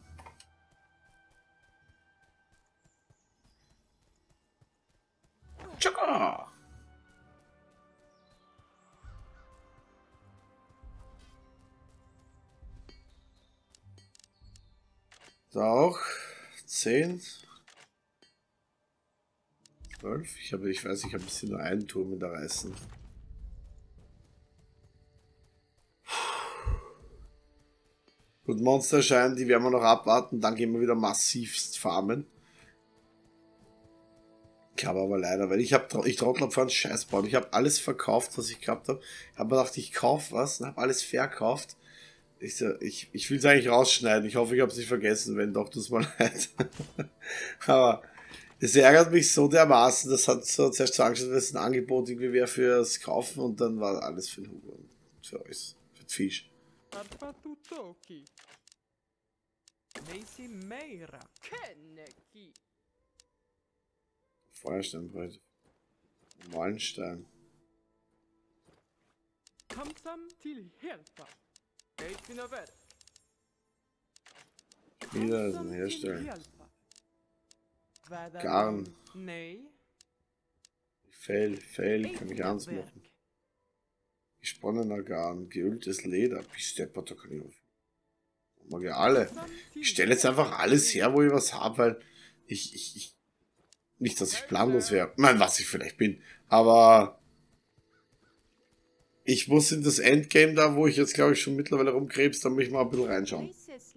Tschakka! Da auch 10. 12. Ich weiß, ich habe ein bisschen nur einen Turm in der Reißen. Gut, Monster erscheinen, die werden wir noch abwarten, dann gehen wir wieder massivst farmen. Ich habe aber leider, weil ich Trottel habe einen Scheiß bauen. Ich habe alles verkauft, was ich gehabt habe. Ich habe mir gedacht, ich kaufe was und habe alles verkauft. Ich will es eigentlich rausschneiden. Ich hoffe, ich habe es nicht vergessen. Wenn doch, tut es mir leid. Aber es ärgert mich so dermaßen. Das hat so zuerst so angeschaut, dass es ein Angebot irgendwie wäre fürs Kaufen und dann war alles für den Hugo und für alles. Für den Fisch. Feuerstein bräuchte. Normalen Stein. Wieder ist ein Herstellen. Garn. Fell kann ich eins machen. Gesponnener Garn, geöltes Leder. Bistepper, da kann ich auf. Mag ja alle. Ich stelle jetzt einfach alles her, wo ich was habe, weil ich nicht, dass ich planlos wäre. Nein, was ich vielleicht bin. Aber ich muss in das Endgame da, wo ich jetzt glaube ich schon mittlerweile rumkrebs, da muss ich mal ein bisschen reinschauen.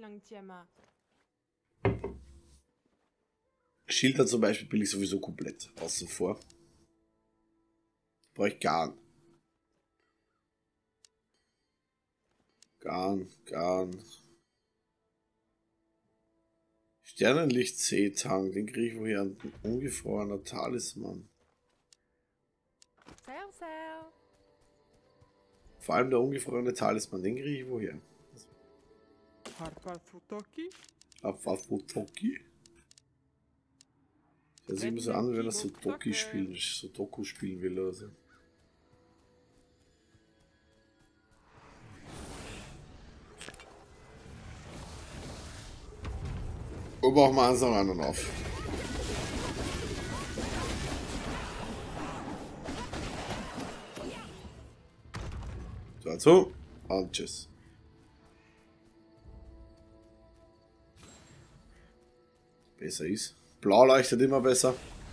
Schilder zum Beispiel bin ich sowieso komplett außen vor. Brauche ich Garn. Garn. Sternenlicht Seetang, den kriege ich woher? Ein ungefrorener Talisman. Vor allem der ungefrorene Talisman, den kriege ich woher? Afafutoki? Das sieht mir so an, wenn er Sudoku spielen will oder so. Wo brauchen wir eins noch an und auf? So, und tschüss. Besser ist. Blau leuchtet immer besser.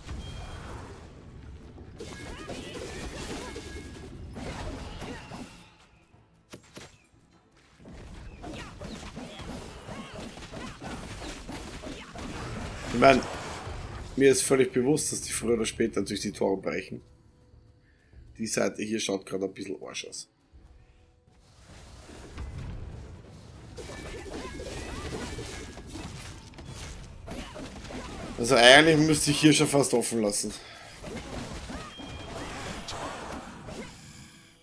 Ich meine, mir ist völlig bewusst, dass die früher oder später natürlich die Tore brechen. Die Seite hier schaut gerade ein bisschen Arsch aus. Also eigentlich müsste ich hier schon fast offen lassen.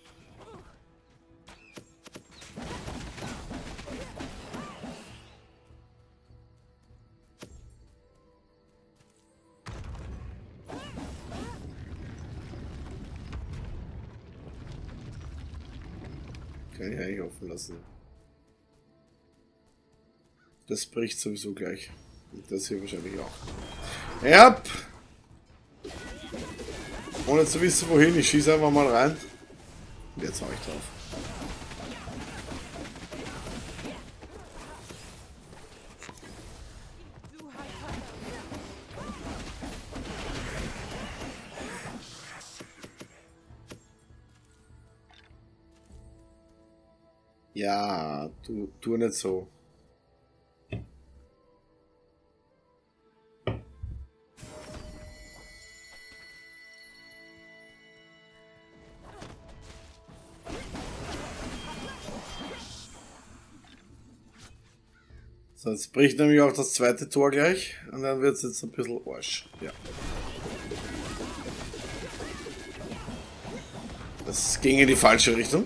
Kann ich eigentlich offen lassen. Das bricht sowieso gleich. Und das hier wahrscheinlich auch. Ja! Ohne zu wissen wohin, ich schieße einfach mal rein. Und jetzt hau ich drauf. Ja, tu nicht so. So, jetzt bricht nämlich auch das zweite Tor gleich und dann wird es jetzt ein bisschen Arsch. Ja. Das ging in die falsche Richtung.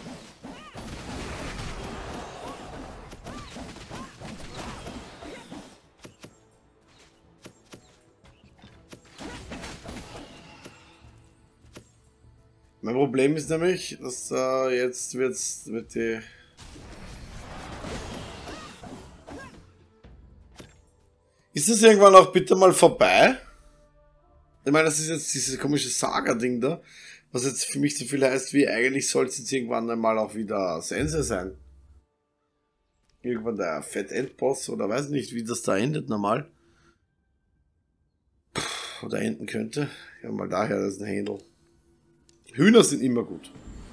Mein Problem ist nämlich, dass jetzt wird die... Ist das irgendwann auch bitte mal vorbei? Ich meine, das ist jetzt dieses komische Saga-Ding da, was jetzt für mich so viel heißt, wie eigentlich soll es jetzt irgendwann einmal auch wieder Sense sein. Irgendwann der Fett-Endboss oder weiß nicht, wie das da endet normal. Oder enden könnte. Ja, mal daher, das ist ein Händel. Hühner sind immer gut.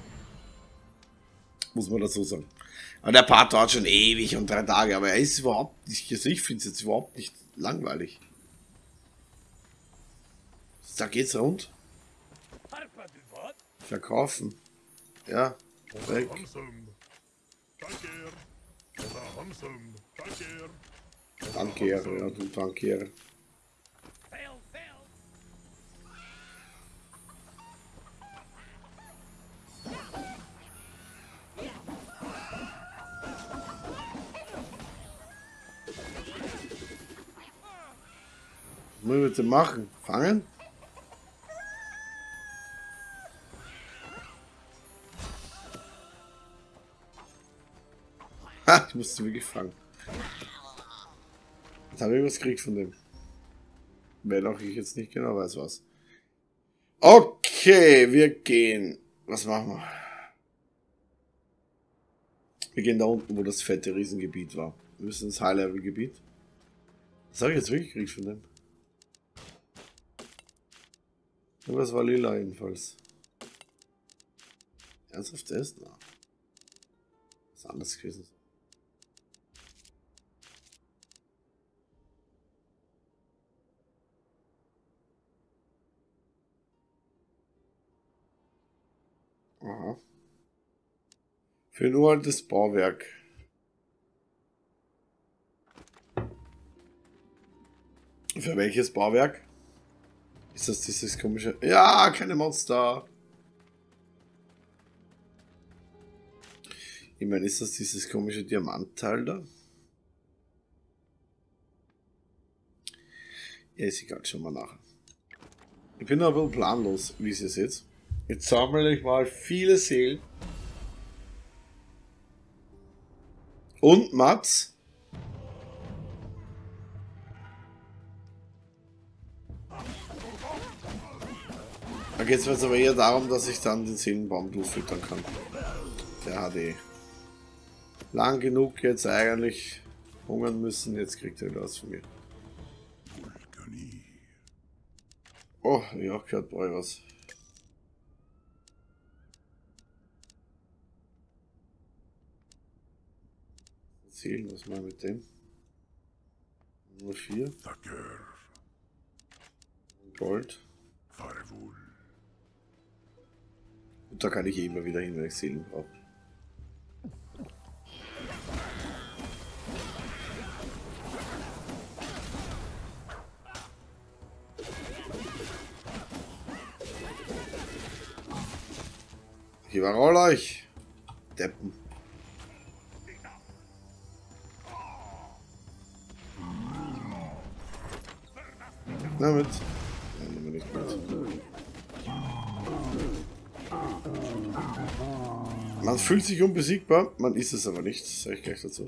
Muss man dazu sagen. Aber der Part dauert schon ewig und 3 Tage, aber er ist überhaupt nicht, also ich finde es jetzt überhaupt nicht langweilig. Da geht's rund. Verkaufen. Ja, weg. Dankeer, ja, du Dankeer. Was muss ich bitte machen? Fangen? Ha, ich musste wirklich fangen. Jetzt habe ich was gekriegt von dem. Wenn auch ich jetzt nicht genau weiß was. Okay, wir gehen. Was machen wir? Wir gehen da unten, wo das fette Riesengebiet war. Wir müssen ins High-Level-Gebiet. Was habe ich jetzt wirklich gekriegt von dem? Das war lila jedenfalls. Ernsthaft ist? Na. Was ist anders gewesen? Aha. Für ein uraltes Bauwerk. Für welches Bauwerk? Ist das dieses komische... Ja, keine Monster! Ich meine, ist das dieses komische Diamantteil da? Ja, ist egal, schauen wir nachher. Ich bin noch ein bisschen planlos, wie ihr seht. Jetzt sammle ich mal viele Seelen. Und Mats. Da geht es mir jetzt aber eher darum, dass ich dann den Seelenbaum durchfüttern kann. Der hat eh lang genug jetzt eigentlich hungern müssen. Jetzt kriegt er was von mir. Oh, ja, gehört bei euch was. Seelen, was mal mit dem? Nur 4. Gold. Und da kann ich eh immer wieder hin, wenn ich Seelen brauche. Ich überroll euch! Deppen. Na mit. Nein, nehmen wir nicht mit. Man fühlt sich unbesiegbar, man ist es aber nicht, das sage ich gleich dazu.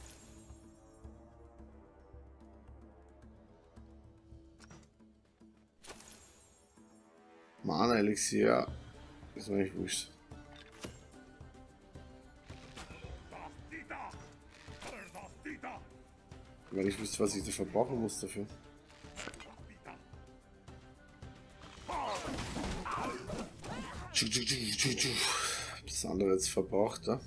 Mana-Elixier, ist mir nicht wurscht. Wenn ich wüsste, was ich dafür brauchen muss dafür. Das andere jetzt verbraucht, ja?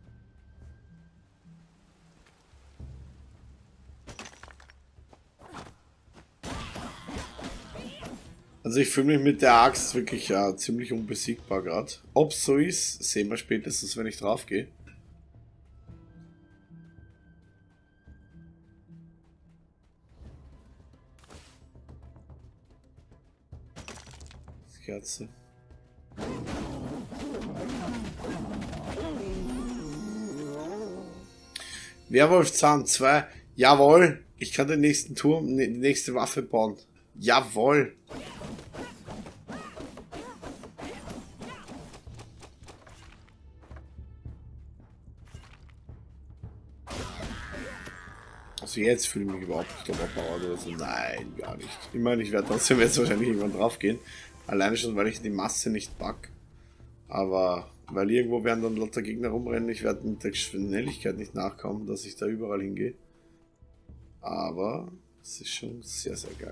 Also ich fühle mich mit der Axt wirklich ziemlich unbesiegbar gerade. Ob es so ist, sehen wir spätestens, wenn ich drauf gehe. Kerze. Werwolfzahn 2. Jawohl. Ich kann den nächsten Turm, die nächste Waffe bauen. Jawohl. Also jetzt fühle ich mich überhaupt nicht überpowered oder so. Nein, gar nicht. Ich meine, ich werde trotzdem jetzt wahrscheinlich irgendwann drauf gehen. Alleine schon, weil ich die Masse nicht pack. Aber weil irgendwo werden dann lauter Gegner rumrennen, ich werde mit der Schnelligkeit nicht nachkommen, dass ich da überall hingehe. Aber es ist schon sehr, sehr geil.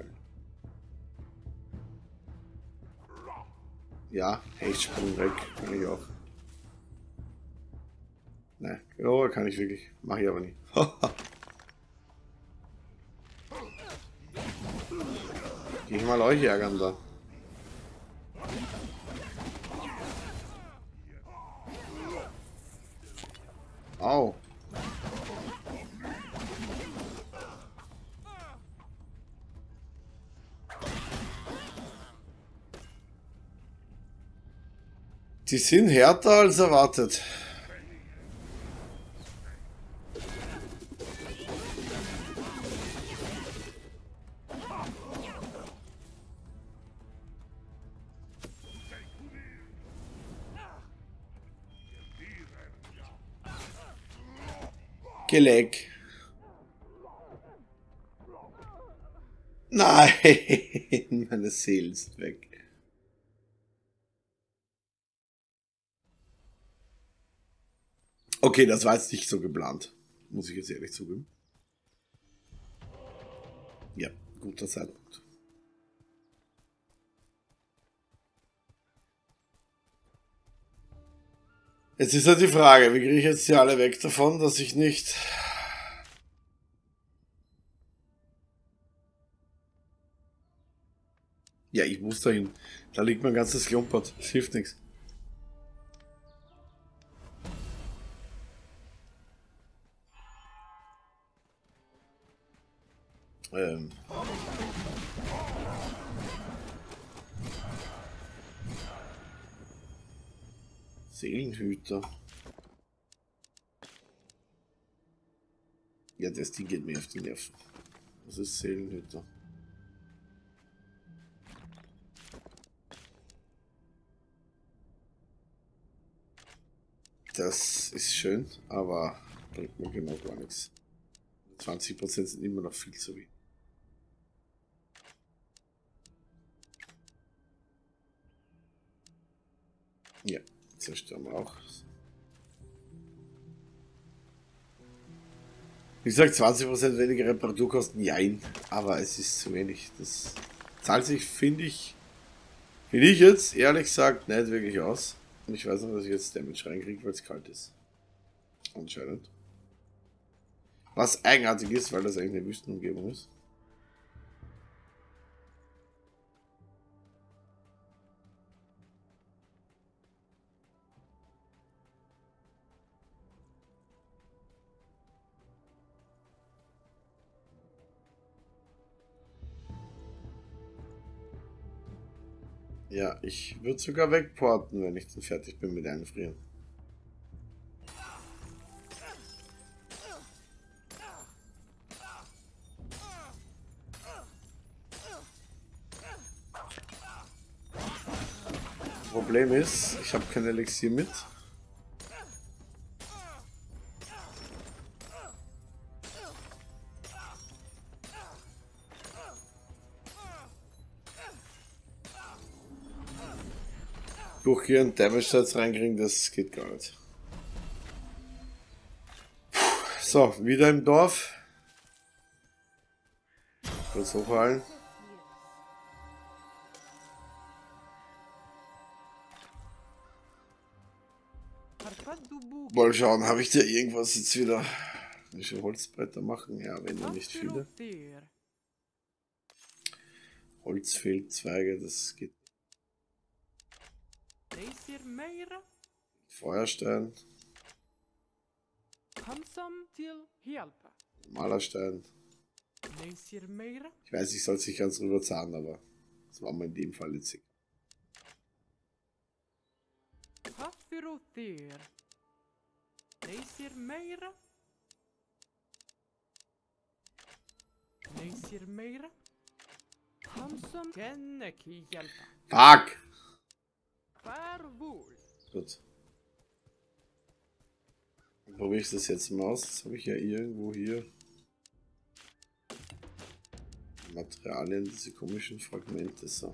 Ja, Hechtsprung weg, kann ich auch. Ne, oh, kann ich wirklich. Mache ich aber nicht. Geh ich mal euch ärgern da. Au. Die sind härter als erwartet. Geleck. Nein, meine Seele ist weg. Okay, das war jetzt nicht so geplant. Muss ich jetzt ehrlich zugeben. Ja, guter Zeitpunkt. Jetzt ist halt die Frage, wie kriege ich jetzt die alle weg davon, dass ich nicht... Ja, ich muss dahin. Da liegt mein ganzes Klumpert. Das hilft nichts. Seelenhüter. Ja, das Ding geht mir auf die Nerven. Das ist Seelenhüter. Das ist schön, aber bringt mir genau gar nichts. 20% sind immer noch viel zu wenig. Ja, zerstören wir auch. Wie gesagt, 20% weniger Reparaturkosten, jein, aber es ist zu wenig. Das zahlt sich, finde ich jetzt ehrlich gesagt nicht wirklich aus. Und ich weiß nicht, dass ich jetzt Damage reinkriege, weil es kalt ist. Anscheinend. Was eigenartig ist, weil das eigentlich eine Wüstenumgebung ist. Ja, ich würde sogar wegporten, wenn ich dann fertig bin mit Einfrieren. Problem ist, ich habe kein Elixier mit. durchgehend Damage Stats reinkriegen, das geht gar nicht. So, wieder im Dorf. Kurz hochhalten. Mal schauen, habe ich da irgendwas jetzt wieder? Welche Holzbretter machen? Ja, wenn nur nicht viele. Holz fehlt, Zweige, das geht. Feuerstein. Malerstein. Ich weiß, ich soll es nicht ganz rüber zahlen, aber das war mir in dem Fall jetzt. Fuck! Gut. Probiere ich das jetzt mal aus. Das habe ich ja irgendwo hier. Materialien, diese komischen Fragmente. So.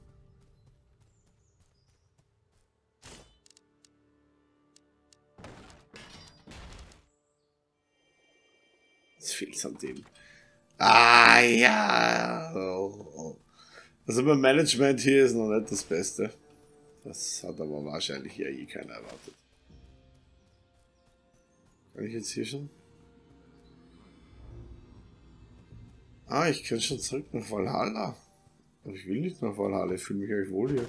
Was fehlt an dem? Ah ja! Oh. Also mein Management hier ist noch nicht das Beste. Das hat aber wahrscheinlich ja eh keiner erwartet. Kann ich jetzt hier schon? Ah, ich kann schon zurück nach Valhalla. Aber ich will nicht nach Valhalla, ich fühle mich eigentlich wohl hier.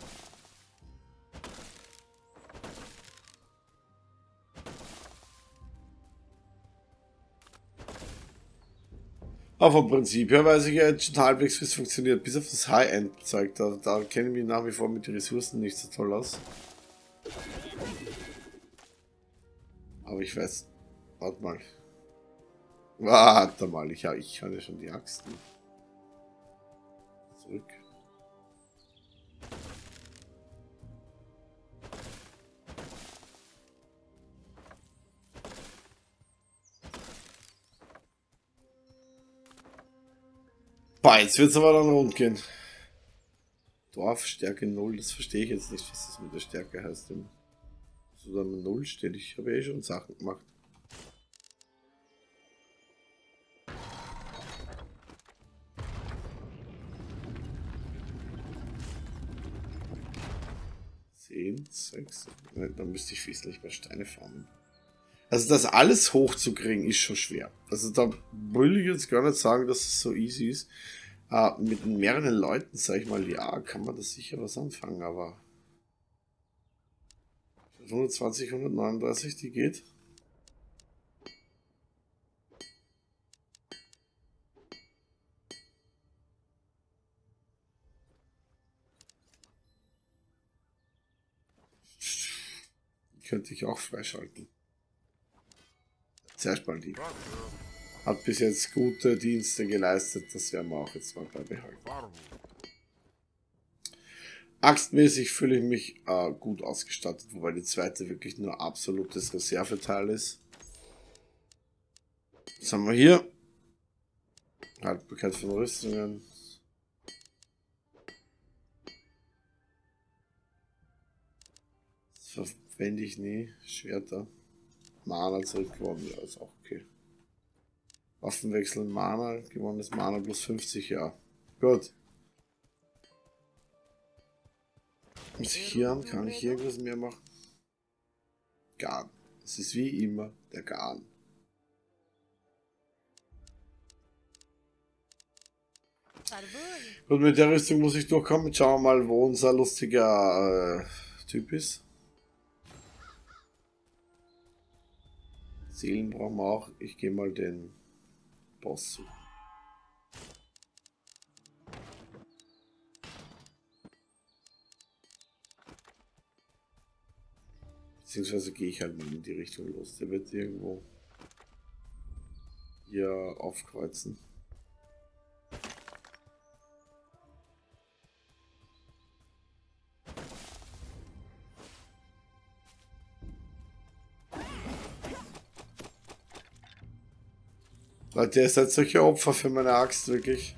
Aber vom Prinzip her weiß ich ja jetzt schon halbwegs, wie es funktioniert. Bis auf das High-End-Zeug. Da kenne ich mich nach wie vor mit den Ressourcen nicht so toll aus. Aber ich weiß. Warte mal. Warte mal, ich kann ja schon die Axten. Zurück. Boah, jetzt wird es aber dann rund gehen. Dorf, Stärke 0, das verstehe ich jetzt nicht, was das mit der Stärke heißt. So dann 0 steht, ich habe eh schon Sachen gemacht. Zehn, 6, dann müsste ich wesentlich mehr Steine farmen. Also das alles hochzukriegen ist schon schwer. Also da will ich jetzt gar nicht sagen, dass es so easy ist. Mit mehreren Leuten, sag ich mal, ja, kann man das sicher was anfangen, aber 120, 139, die geht. Die könnte ich auch freischalten. Zuerst mal die. Hat bis jetzt gute Dienste geleistet, das werden wir auch jetzt mal beibehalten. Axtmäßig fühle ich mich gut ausgestattet, wobei die zweite wirklich nur absolutes Reserveteil ist. Was haben wir hier? Haltbarkeit von Rüstungen. Das verwende ich nie. Schwerter. Mana zurückgewonnen, ja, ist auch okay. Waffenwechsel und Mana, gewonnenes Mana plus 50, ja. Gut. Muss ich hier an? Kann ich hier irgendwas mehr machen? Garn. Es ist wie immer der Garn. Gut, mit der Rüstung muss ich durchkommen. Schauen wir mal, wo unser lustiger Typ ist. Seelen brauchen wir auch. Ich gehe mal den Boss suchen. Beziehungsweise gehe ich halt mal in die Richtung los. Der wird irgendwo hier aufkreuzen. Leute, ihr seid solche Opfer für meine Axt, wirklich.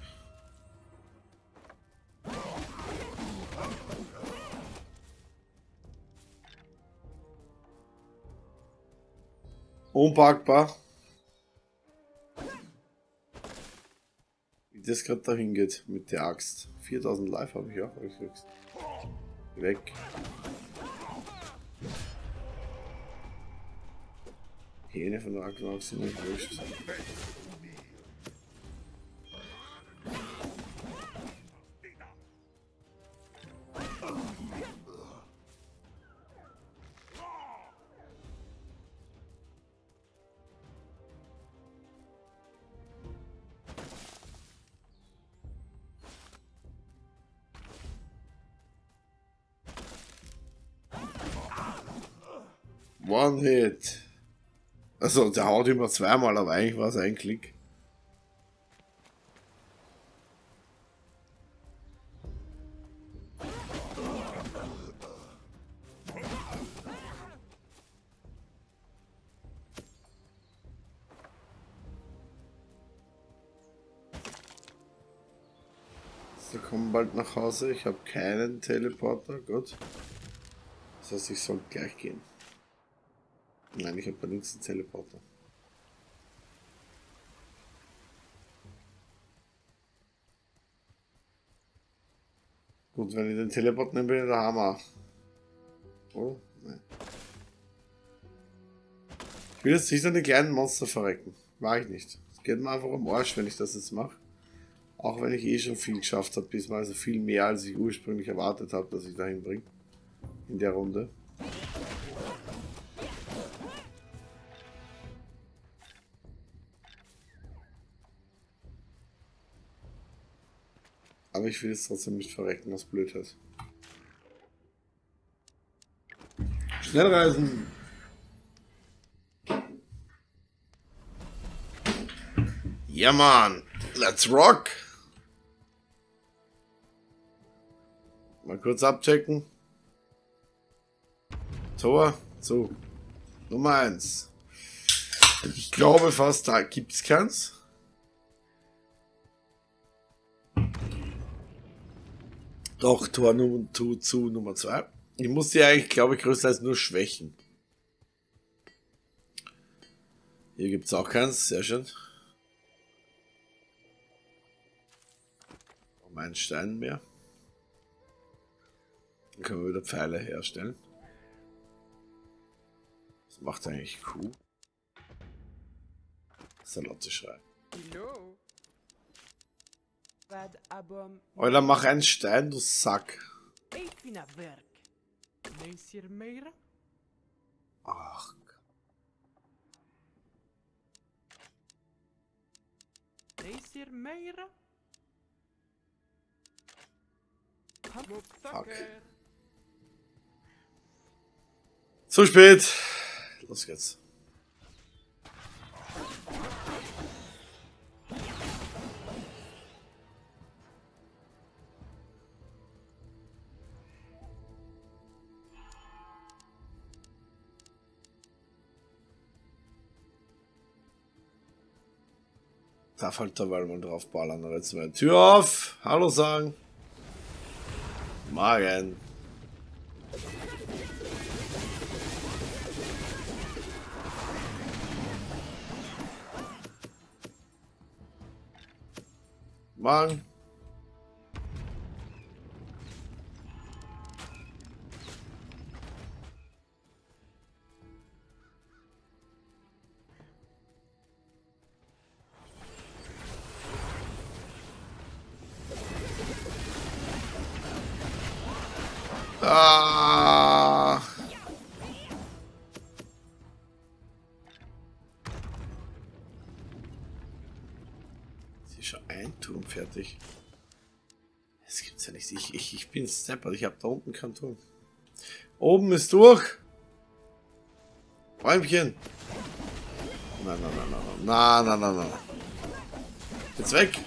Unpackbar. Wie das gerade dahin geht mit der Axt. 4000 Life habe ich auch. Weg. Hähne von der Axt sind nicht wurscht. One Hit. Also der haut immer zweimal, aber eigentlich war es ein Klick. Wir kommen bald nach Hause. Ich habe keinen Teleporter. Gut. Das heißt, ich soll gleich gehen. Nein, ich habe da links einen Teleporter. Gut, wenn ich den Teleport nehme, bin ich der Hammer. Oh, nein. Ich will jetzt nicht an die kleinen Monster verrecken. War ich nicht. Es geht mir einfach am Arsch, wenn ich das jetzt mache. Auch wenn ich eh schon viel geschafft habe, diesmal also viel mehr, als ich ursprünglich erwartet habe, dass ich dahin bringe. In der Runde. Aber ich will jetzt trotzdem nicht verrecken, aus Blödheit. Schnell reisen! Ja, Mann! Let's rock! Mal kurz abchecken. Tor zu. Nummer 1. Ich glaube fast, da gibt es keins. Doch, Tor zu Nummer 2. Ich muss die eigentlich, glaube ich, größtenteils nur schwächen. Hier gibt es auch keins, sehr schön. Um einen Stein mehr. Dann können wir wieder Pfeile herstellen. Das macht eigentlich Q. Salotte schreiben. Hallo. Alter, mach einen Stein, du Sack. Ik vind het werk. Nees hier meer? Ach. Nees hier meer? Fuck. Zu spät. Los geht's. Darf halt da mal drauf ballern, aber jetzt mal Tür auf. Hallo sagen. Morgen. Morgen. Ah. Ist schon ein Turm fertig. Das gibt's ja nicht. Ich bin Stepper. Ich habe da unten keinen Turm. Oben ist durch. Räumchen. Nein, nein, nein, nein, nein, nein, nein, nein. Jetzt weg.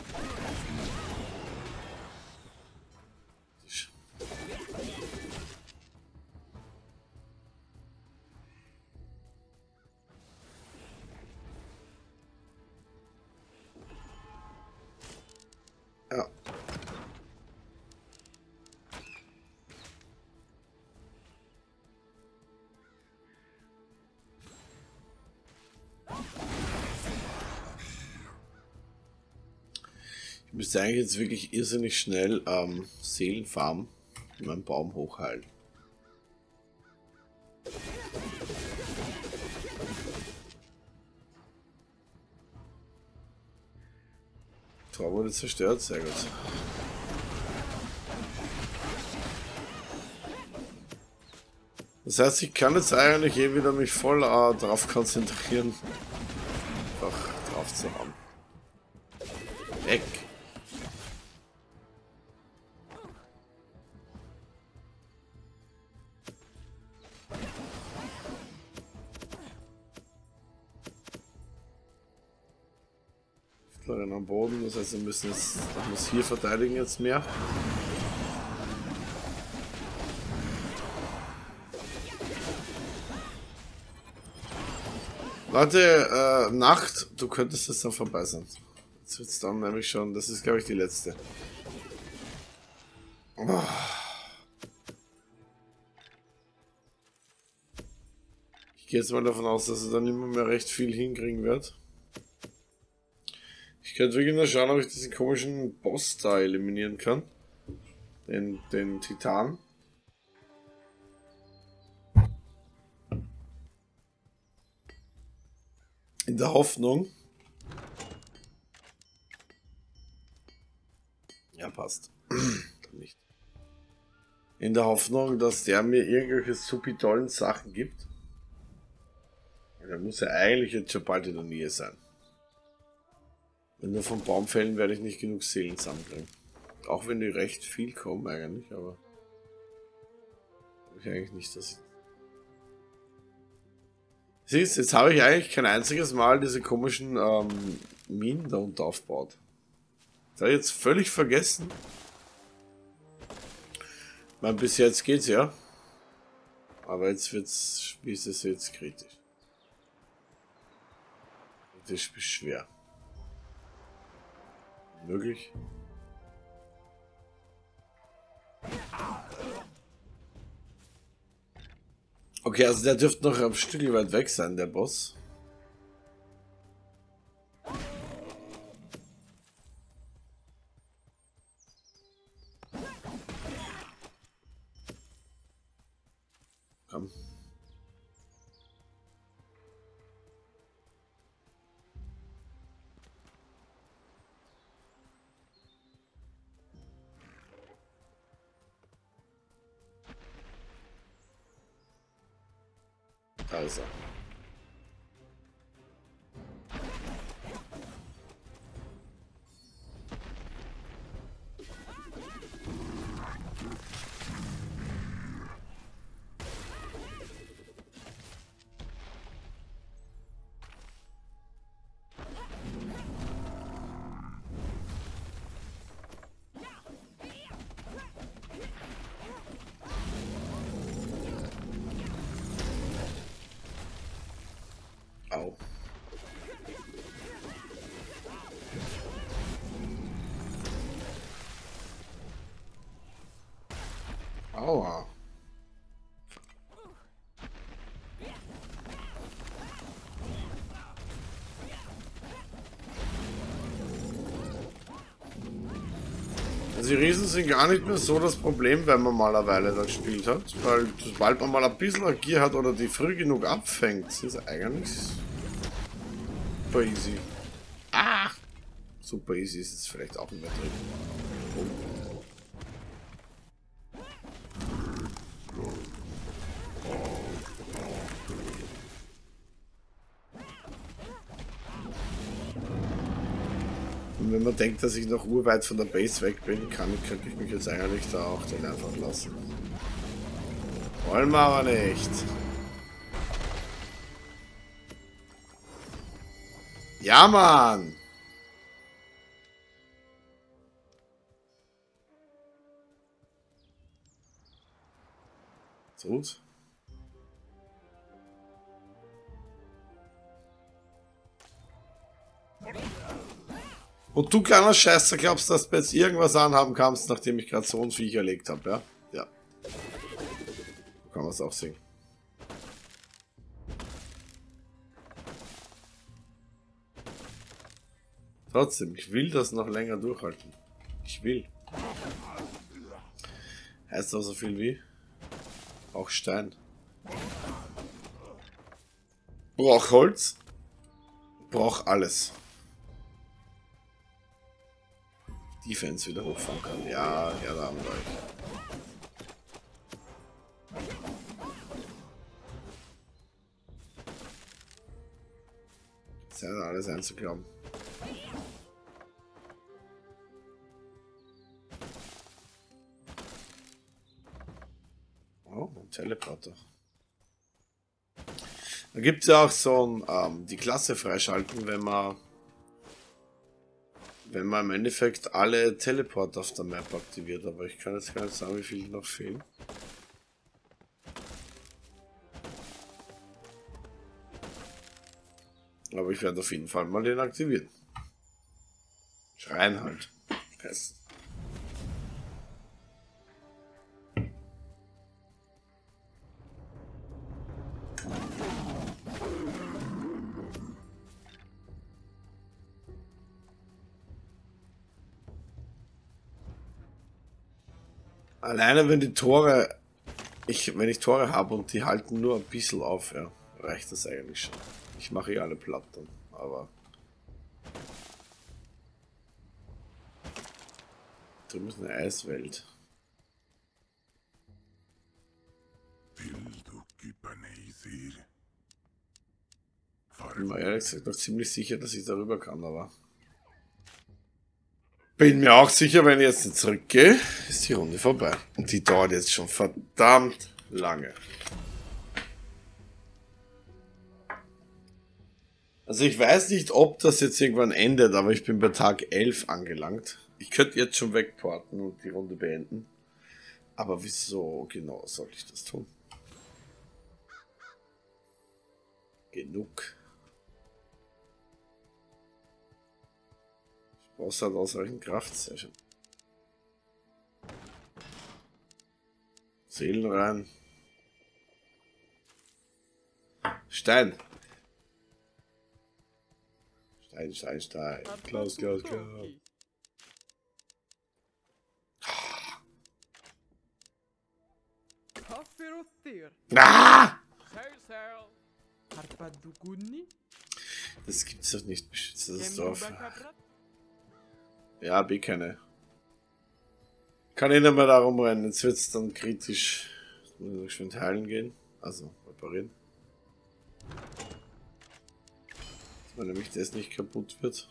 Ja. müsste eigentlich jetzt wirklich irrsinnig schnell Seelen farmen und meinen Baum hochheilen. Tor wurde zerstört, sehr gut. Das heißt, ich kann jetzt eigentlich wieder mich voll darauf konzentrieren, einfach drauf zu haben. Weg! Am Boden, das heißt, wir müssen jetzt das hier verteidigen jetzt mehr. Leute, Nacht, du könntest jetzt dann vorbei sein. Jetzt wird es dann nämlich schon, das ist glaube ich die letzte. Oh. Ich gehe jetzt mal davon aus, dass er dann immer mehr recht viel hinkriegen wird. Ich könnte wirklich nur schauen, ob ich diesen komischen Boss da eliminieren kann. Den Titan. In der Hoffnung. Ja, passt. Nicht. In der Hoffnung, dass der mir irgendwelche super tollen Sachen gibt. Der muss ja eigentlich jetzt schon bald in der Nähe sein. Wenn nur von Baumfällen werde ich nicht genug Seelen zusammenkriegen. Auch wenn die recht viel kommen eigentlich, aber ich eigentlich nicht, dass ich... Siehst, jetzt habe ich eigentlich kein einziges Mal diese komischen Minen da unten aufgebaut. Das habe ich jetzt völlig vergessen. Ich meine, bis jetzt geht's ja. Aber jetzt wird's, wie ist es jetzt kritisch? Kritisch bis schwer. Möglich. Okay, also der dürfte noch ein Stück weit weg sein, der Boss. Komm. Da ist er. Au. Aua. Also die Riesen sind gar nicht mehr so das Problem, wenn man mal eine Weile da gespielt hat, weil sobald man mal ein bisschen Gier hat oder die früh genug abfängt, ist es eigentlich super easy. Ah! Super easy ist es vielleicht auch nicht mehr drin. Und wenn man denkt, dass ich noch urweit von der Base weg bin, könnte ich mich jetzt eigentlich da auch den einfach lassen. Wollen wir aber nicht. Ja, Mann! So gut. Und du kleiner Scheißer glaubst, dass du jetzt irgendwas anhaben kannst, nachdem ich gerade so ein Viech erlegt habe, ja? Ja. So kann man es auch sehen. Trotzdem, ich will das noch länger durchhalten. Ich will. Heißt auch so viel wie? Auch Stein. Brauch Holz. Brauch alles. Defense wieder hochfahren kann. Ja, ja, da haben wir euch. Das ist ja alles einzuklappen. Oh, ein Teleporter. Da gibt es ja auch so ein, die Klasse freischalten, wenn man im Endeffekt alle Teleporter auf der Map aktiviert, aber ich kann jetzt gar nicht sagen, wie viele noch fehlen. Aber ich werde auf jeden Fall mal den aktivieren. Schreien halt. Yes. Alleine wenn die Tore, wenn ich Tore habe und die halten nur ein bisschen auf, ja, reicht das eigentlich schon. Ich mache alle platt dann, aber drüben ist eine Eiswelt. Ich bin mir ehrlich gesagt noch ziemlich sicher, dass ich darüber kann, aber bin mir auch sicher, wenn ich jetzt nicht zurückgehe, ist die Runde vorbei. Und die dauert jetzt schon verdammt lange. Also ich weiß nicht, ob das jetzt irgendwann endet, aber ich bin bei Tag 11 angelangt. Ich könnte jetzt schon wegporten und die Runde beenden. Aber wieso genau sollte ich das tun? Genug. Ich brauche halt ausreichend Kraft, sehr schön. Seelen rein. Stein. Stein, Stein, Stein. Klaus, Klaus, Klaus. Ah! Das gibt's doch nicht, beschütztes Dorf. Ja, keine. Kann ich nicht mehr darum rennen, jetzt wird's dann kritisch. Jetzt muss ich schön heilen gehen. Also, reparieren. Weil nämlich das nicht kaputt wird.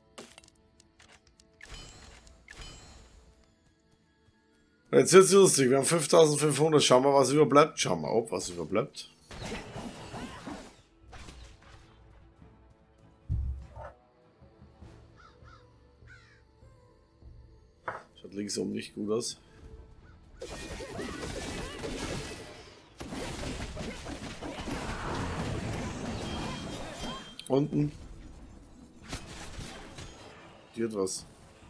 Jetzt wird's lustig, wir haben 5500, schauen wir was überbleibt. Schauen wir ob was überbleibt. Schaut links oben nicht gut aus. Unten. Hier was.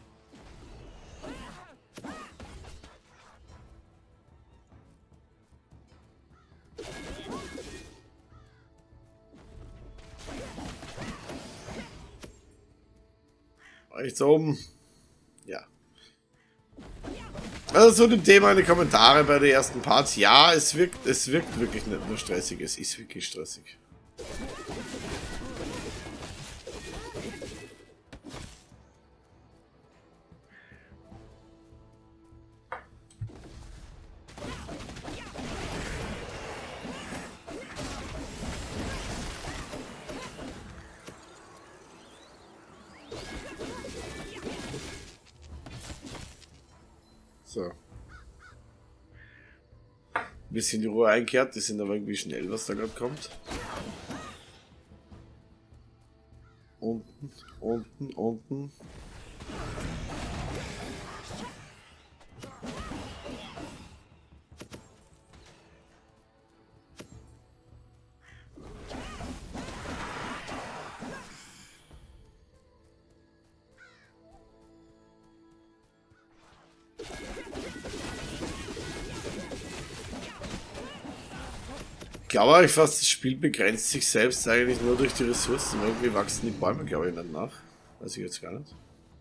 Rechts oben. Ja. Also zu dem Thema in die Kommentare bei den ersten Parts. Ja, es wirkt wirklich nicht nur stressig, es ist wirklich stressig. So. Ein bisschen die Ruhe einkehrt, die sind aber irgendwie schnell, was da gerade kommt. Unten, unten, unten. Ich glaube fast, das Spiel begrenzt sich selbst eigentlich nur durch die Ressourcen. Irgendwie wachsen die Bäume, glaube ich, nicht nach. Weiß ich jetzt gar nicht.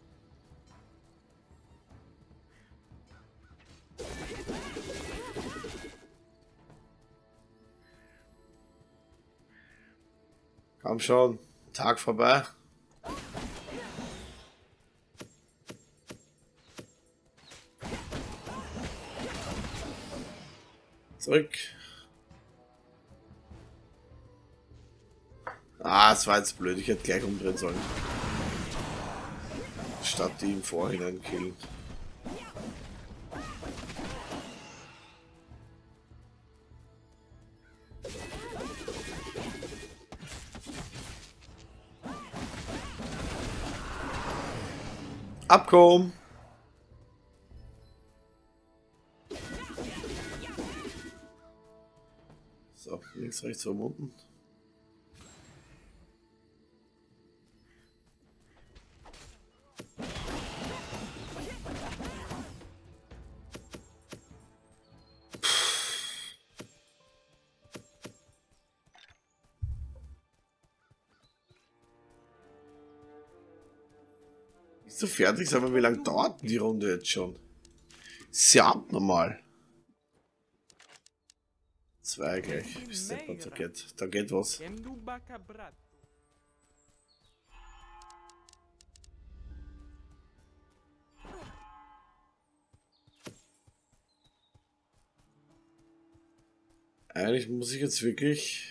Komm schon, Tag vorbei. Zurück. Ah, es war jetzt blöd, ich hätte gleich umdrehen sollen. Statt die im Vorhinein killen. Abkommen! So, links, rechts, oben, unten. Ist so fertig, aber wie lange dauert die Runde jetzt schon? Ist ja abnormal. 2 gleich. Bis der Panzer geht. Da geht was. Eigentlich muss ich jetzt wirklich...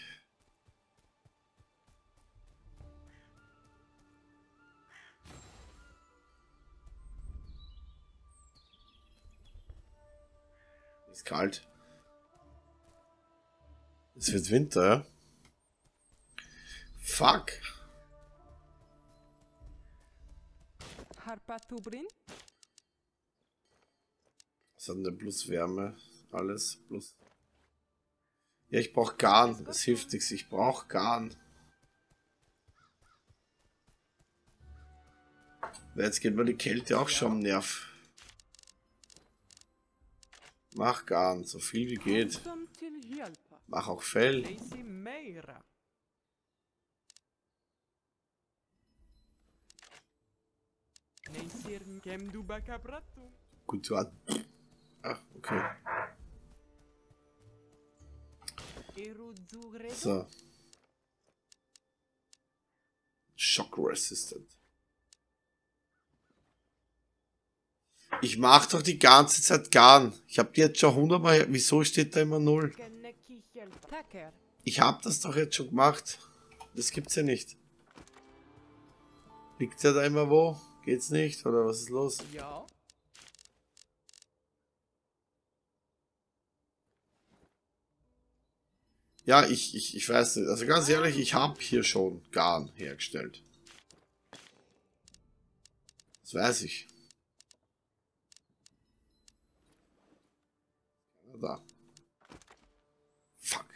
Ist kalt. Es wird Winter, ja? Fuck! Was hat denn plus Wärme? Alles plus... Ja, ich brauch Garn. Das hilft nichts. Ich brauch Garn. Weil jetzt geht mir die Kälte auch schon am Nerv. Mach Garn, so viel wie geht. Mach auch Fell. Gut, du hast... Ach, okay. So. Shock Resistant. Ich mach doch die ganze Zeit Garn. Ich hab die jetzt schon 100 Mal... Wieso steht da immer 0? Ich hab das doch jetzt schon gemacht. Das gibt's ja nicht. Liegt ja da immer wo? Geht's nicht? Oder was ist los? Ja. Ja, ich weiß nicht. Also ganz ehrlich, ich habe hier schon Garn hergestellt. Das weiß ich. Da. Fuck.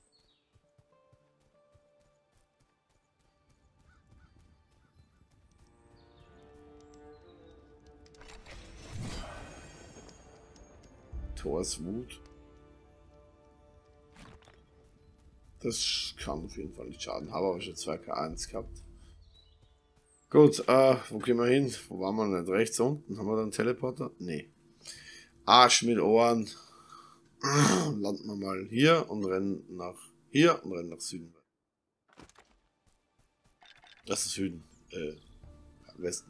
Thors Wut. Das kann auf jeden Fall nicht schaden. Habe aber schon 2K1 gehabt. Gut, wo gehen wir hin? Wo waren wir nicht? Rechts unten? Haben wir da einen Teleporter? Nee. Arsch mit Ohren. Landen wir mal hier und rennen nach hier und rennen nach Süden. Das ist Süden. Westen.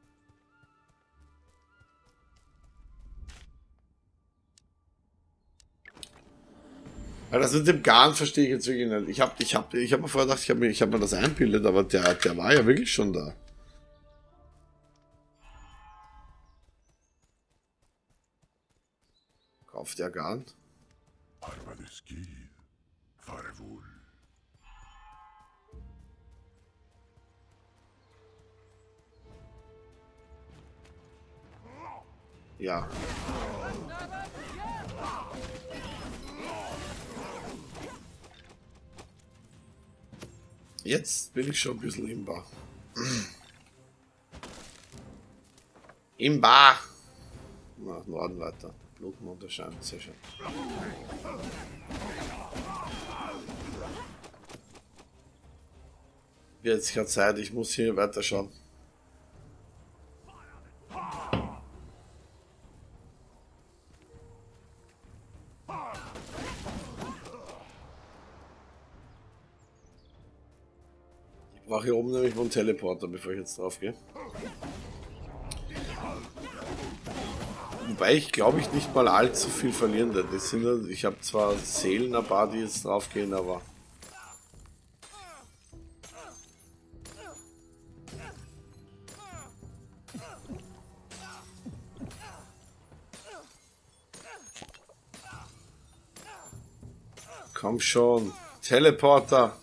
Ja, das mit dem Garn verstehe ich jetzt wirklich nicht. Ich hab mir vorher gedacht, ich hab mir das einbildet, aber der war ja wirklich schon da. Kauft der Garn? Ja. Jetzt bin ich schon ein bisschen imbar. Imbar! Nach Norden weiter. Blutmond erscheint, sehr schön. Jetzt gerade Zeit, ich muss hier weiter schauen. hier oben nämlich mal einen Teleporter, bevor ich jetzt drauf gehe. Wobei ich glaube ich nicht mal allzu viel verlieren werde. Ich habe zwar Seelen, ein paar, die jetzt drauf gehen, aber... Komm schon, Teleporter!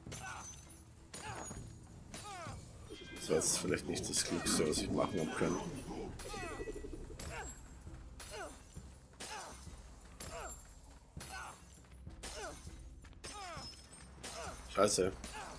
Das war jetzt vielleicht nicht das Klügste, was ich machen habe können. Scheiße.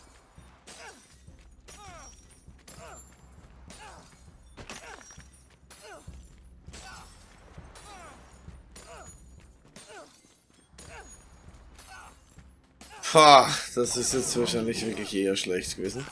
Pah, das ist jetzt wahrscheinlich wirklich eher schlecht gewesen.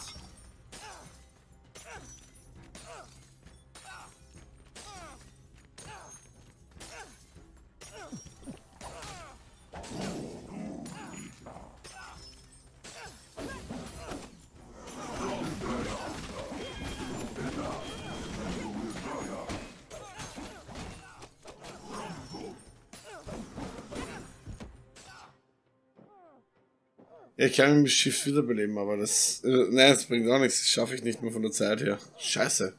Ja, ich kann mich Schiff wiederbeleben, aber das... nein, das bringt auch nichts. Das schaffe ich nicht mehr von der Zeit her. Scheiße.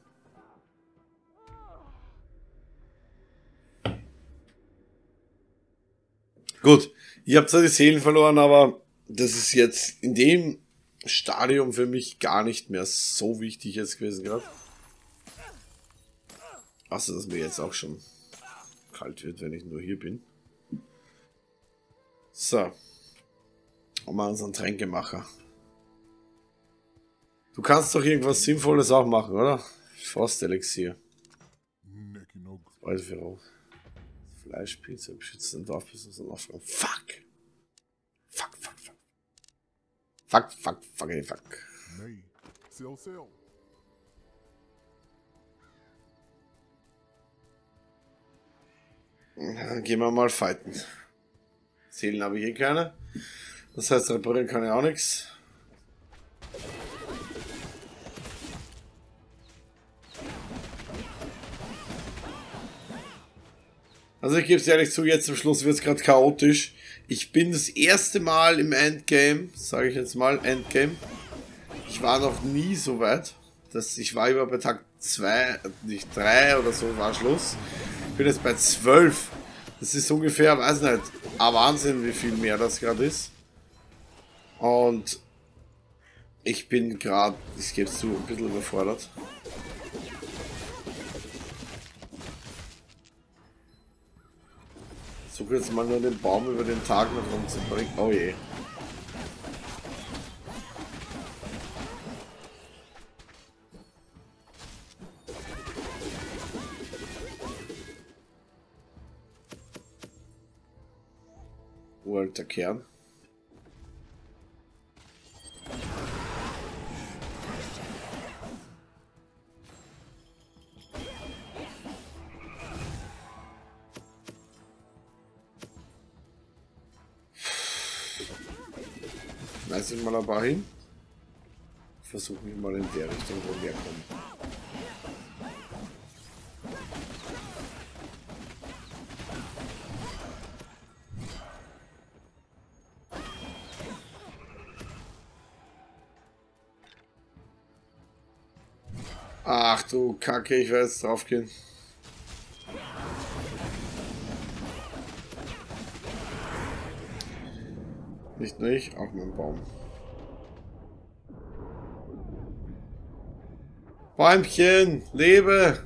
Gut, ich habe zwar die Seelen verloren, aber das ist jetzt in dem Stadium für mich gar nicht mehr so wichtig jetzt gewesen gerade. Außer, dass mir jetzt auch schon kalt wird, wenn ich nur hier bin. So. Und mal unseren Tränkemacher. Du kannst doch irgendwas Sinnvolles auch machen, oder? Frostelixier. Fleischpizza, beschützt den Dorfbusiness und Aufgaben. Fuck! Fuck, fuck, fuck. Fuck, fuck, fuck, ey, fuck. Dann gehen wir mal fighten. Seelen habe ich eh keine. Das heißt, reparieren kann ich auch nichts. Also ich gebe es ehrlich zu, jetzt zum Schluss wird es gerade chaotisch. Ich bin das erste Mal im Endgame, sage ich jetzt mal, Endgame. Ich war noch nie so weit. Ich war immer bei Tag 2, nicht 3 oder so, war Schluss. Ich bin jetzt bei 12. Das ist ungefähr, weiß nicht, ein Wahnsinn, wie viel mehr das gerade ist. Und ich bin gerade, ich gebe es zu, ein bisschen überfordert. Ich suche jetzt mal nur den Baum über den Tag noch rumzubringen. Oh je. Uralter Kern. Schmeiß ich mal ein paar hin. Versuchen wir mal in der Richtung, wo wir kommen. Ach du Kacke, ich werde jetzt drauf gehen. Nicht nur ich, auch mein Baum. Bäumchen, lebe!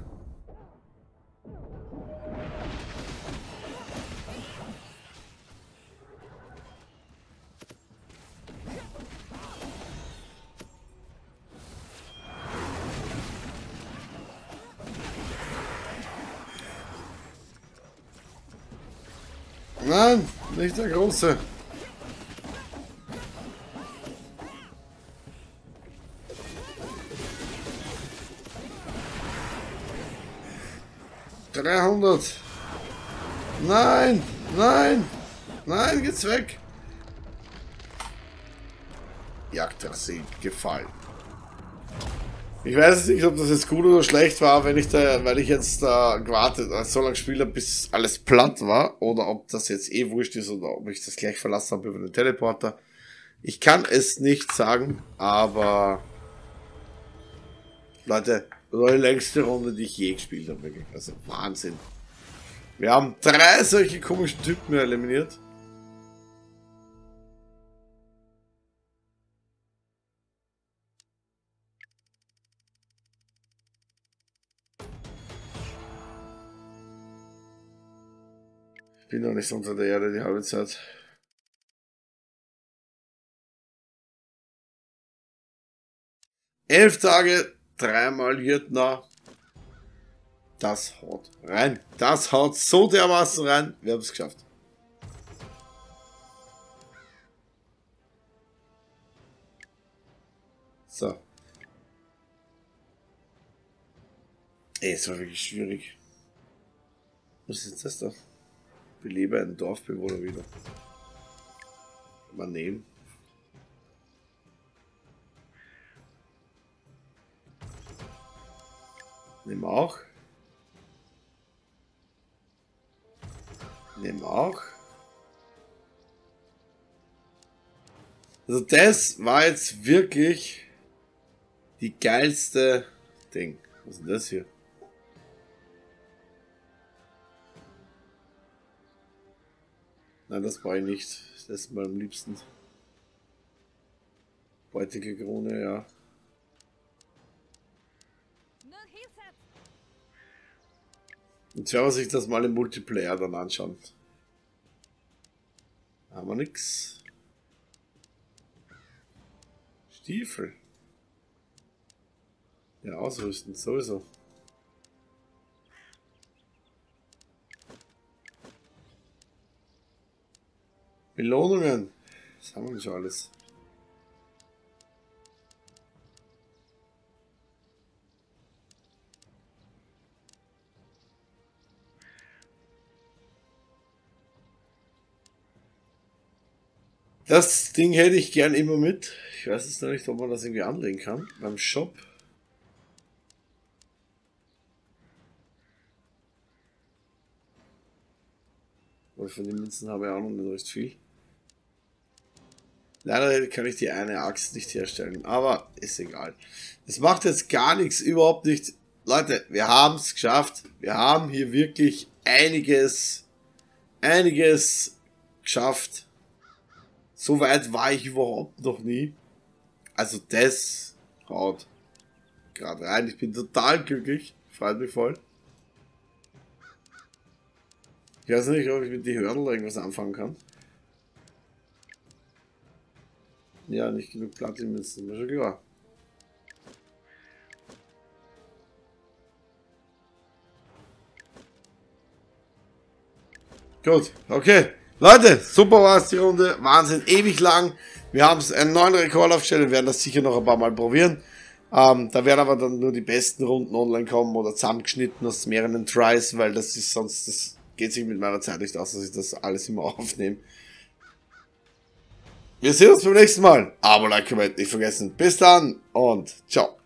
Nein, nicht der Große. $300. Nein, nein, nein, geht's weg. Jagdsieg gefallen. Ich weiß nicht, ob das jetzt gut oder schlecht war, wenn weil ich jetzt da gewartet, so lange gespielt habe, bis alles platt war, oder ob das jetzt eh wurscht ist oder ob ich das gleich verlassen habe über den Teleporter. Ich kann es nicht sagen, aber Leute, das war die längste Runde, die ich je gespielt habe, wirklich. Also Wahnsinn. Wir haben 3 solche komischen Typen eliminiert. Ich bin noch nicht unter der Erde die halbe Zeit. Elf Tage, 3-mal Jüttner. Das haut rein. Das haut so dermaßen rein. Wir haben es geschafft. So. Ey, es war wirklich schwierig. Was ist jetzt das da? Belebe einen Dorfbewohner wieder. Mal nehmen. Nehmen auch. Nehmen auch. Also das war jetzt wirklich die geilste Ding. Was ist denn das hier? Nein, das brauche ich nicht. Das ist mal am liebsten. Beutige Krone, ja. Jetzt werden wir sich das mal im Multiplayer dann anschauen. Haben wir nix. Stiefel. Ja, ausrüsten, sowieso. Belohnungen. Das haben wir schon alles. Das Ding hätte ich gern immer mit. Ich weiß jetzt noch nicht, ob man das irgendwie anlegen kann. Beim Shop. Aber von den Münzen habe ich auch noch nicht recht viel. Leider kann ich die eine Axt nicht herstellen, aber ist egal. Es macht jetzt gar nichts, überhaupt nicht. Leute, wir haben es geschafft. Wir haben hier wirklich einiges geschafft. So weit war ich überhaupt noch nie. Also das haut gerade rein. Ich bin total glücklich. Freut mich voll. Ich weiß nicht, ob ich mit den Hörnern irgendwas anfangen kann. Ja, nicht genug Platin-Münzen, war schon klar. Gut, okay. Leute, super war es die Runde. Wahnsinn, ewig lang. Wir haben einen neuen Rekord aufgestellt. Wir werden das sicher noch ein paar Mal probieren. Da werden aber dann nur die besten Runden online kommen oder zusammengeschnitten aus mehreren Tries, weil das ist sonst, das geht sich mit meiner Zeit nicht aus, dass ich das alles immer aufnehme. Wir sehen uns beim nächsten Mal. Abo, Like, Comment nicht vergessen. Bis dann und ciao.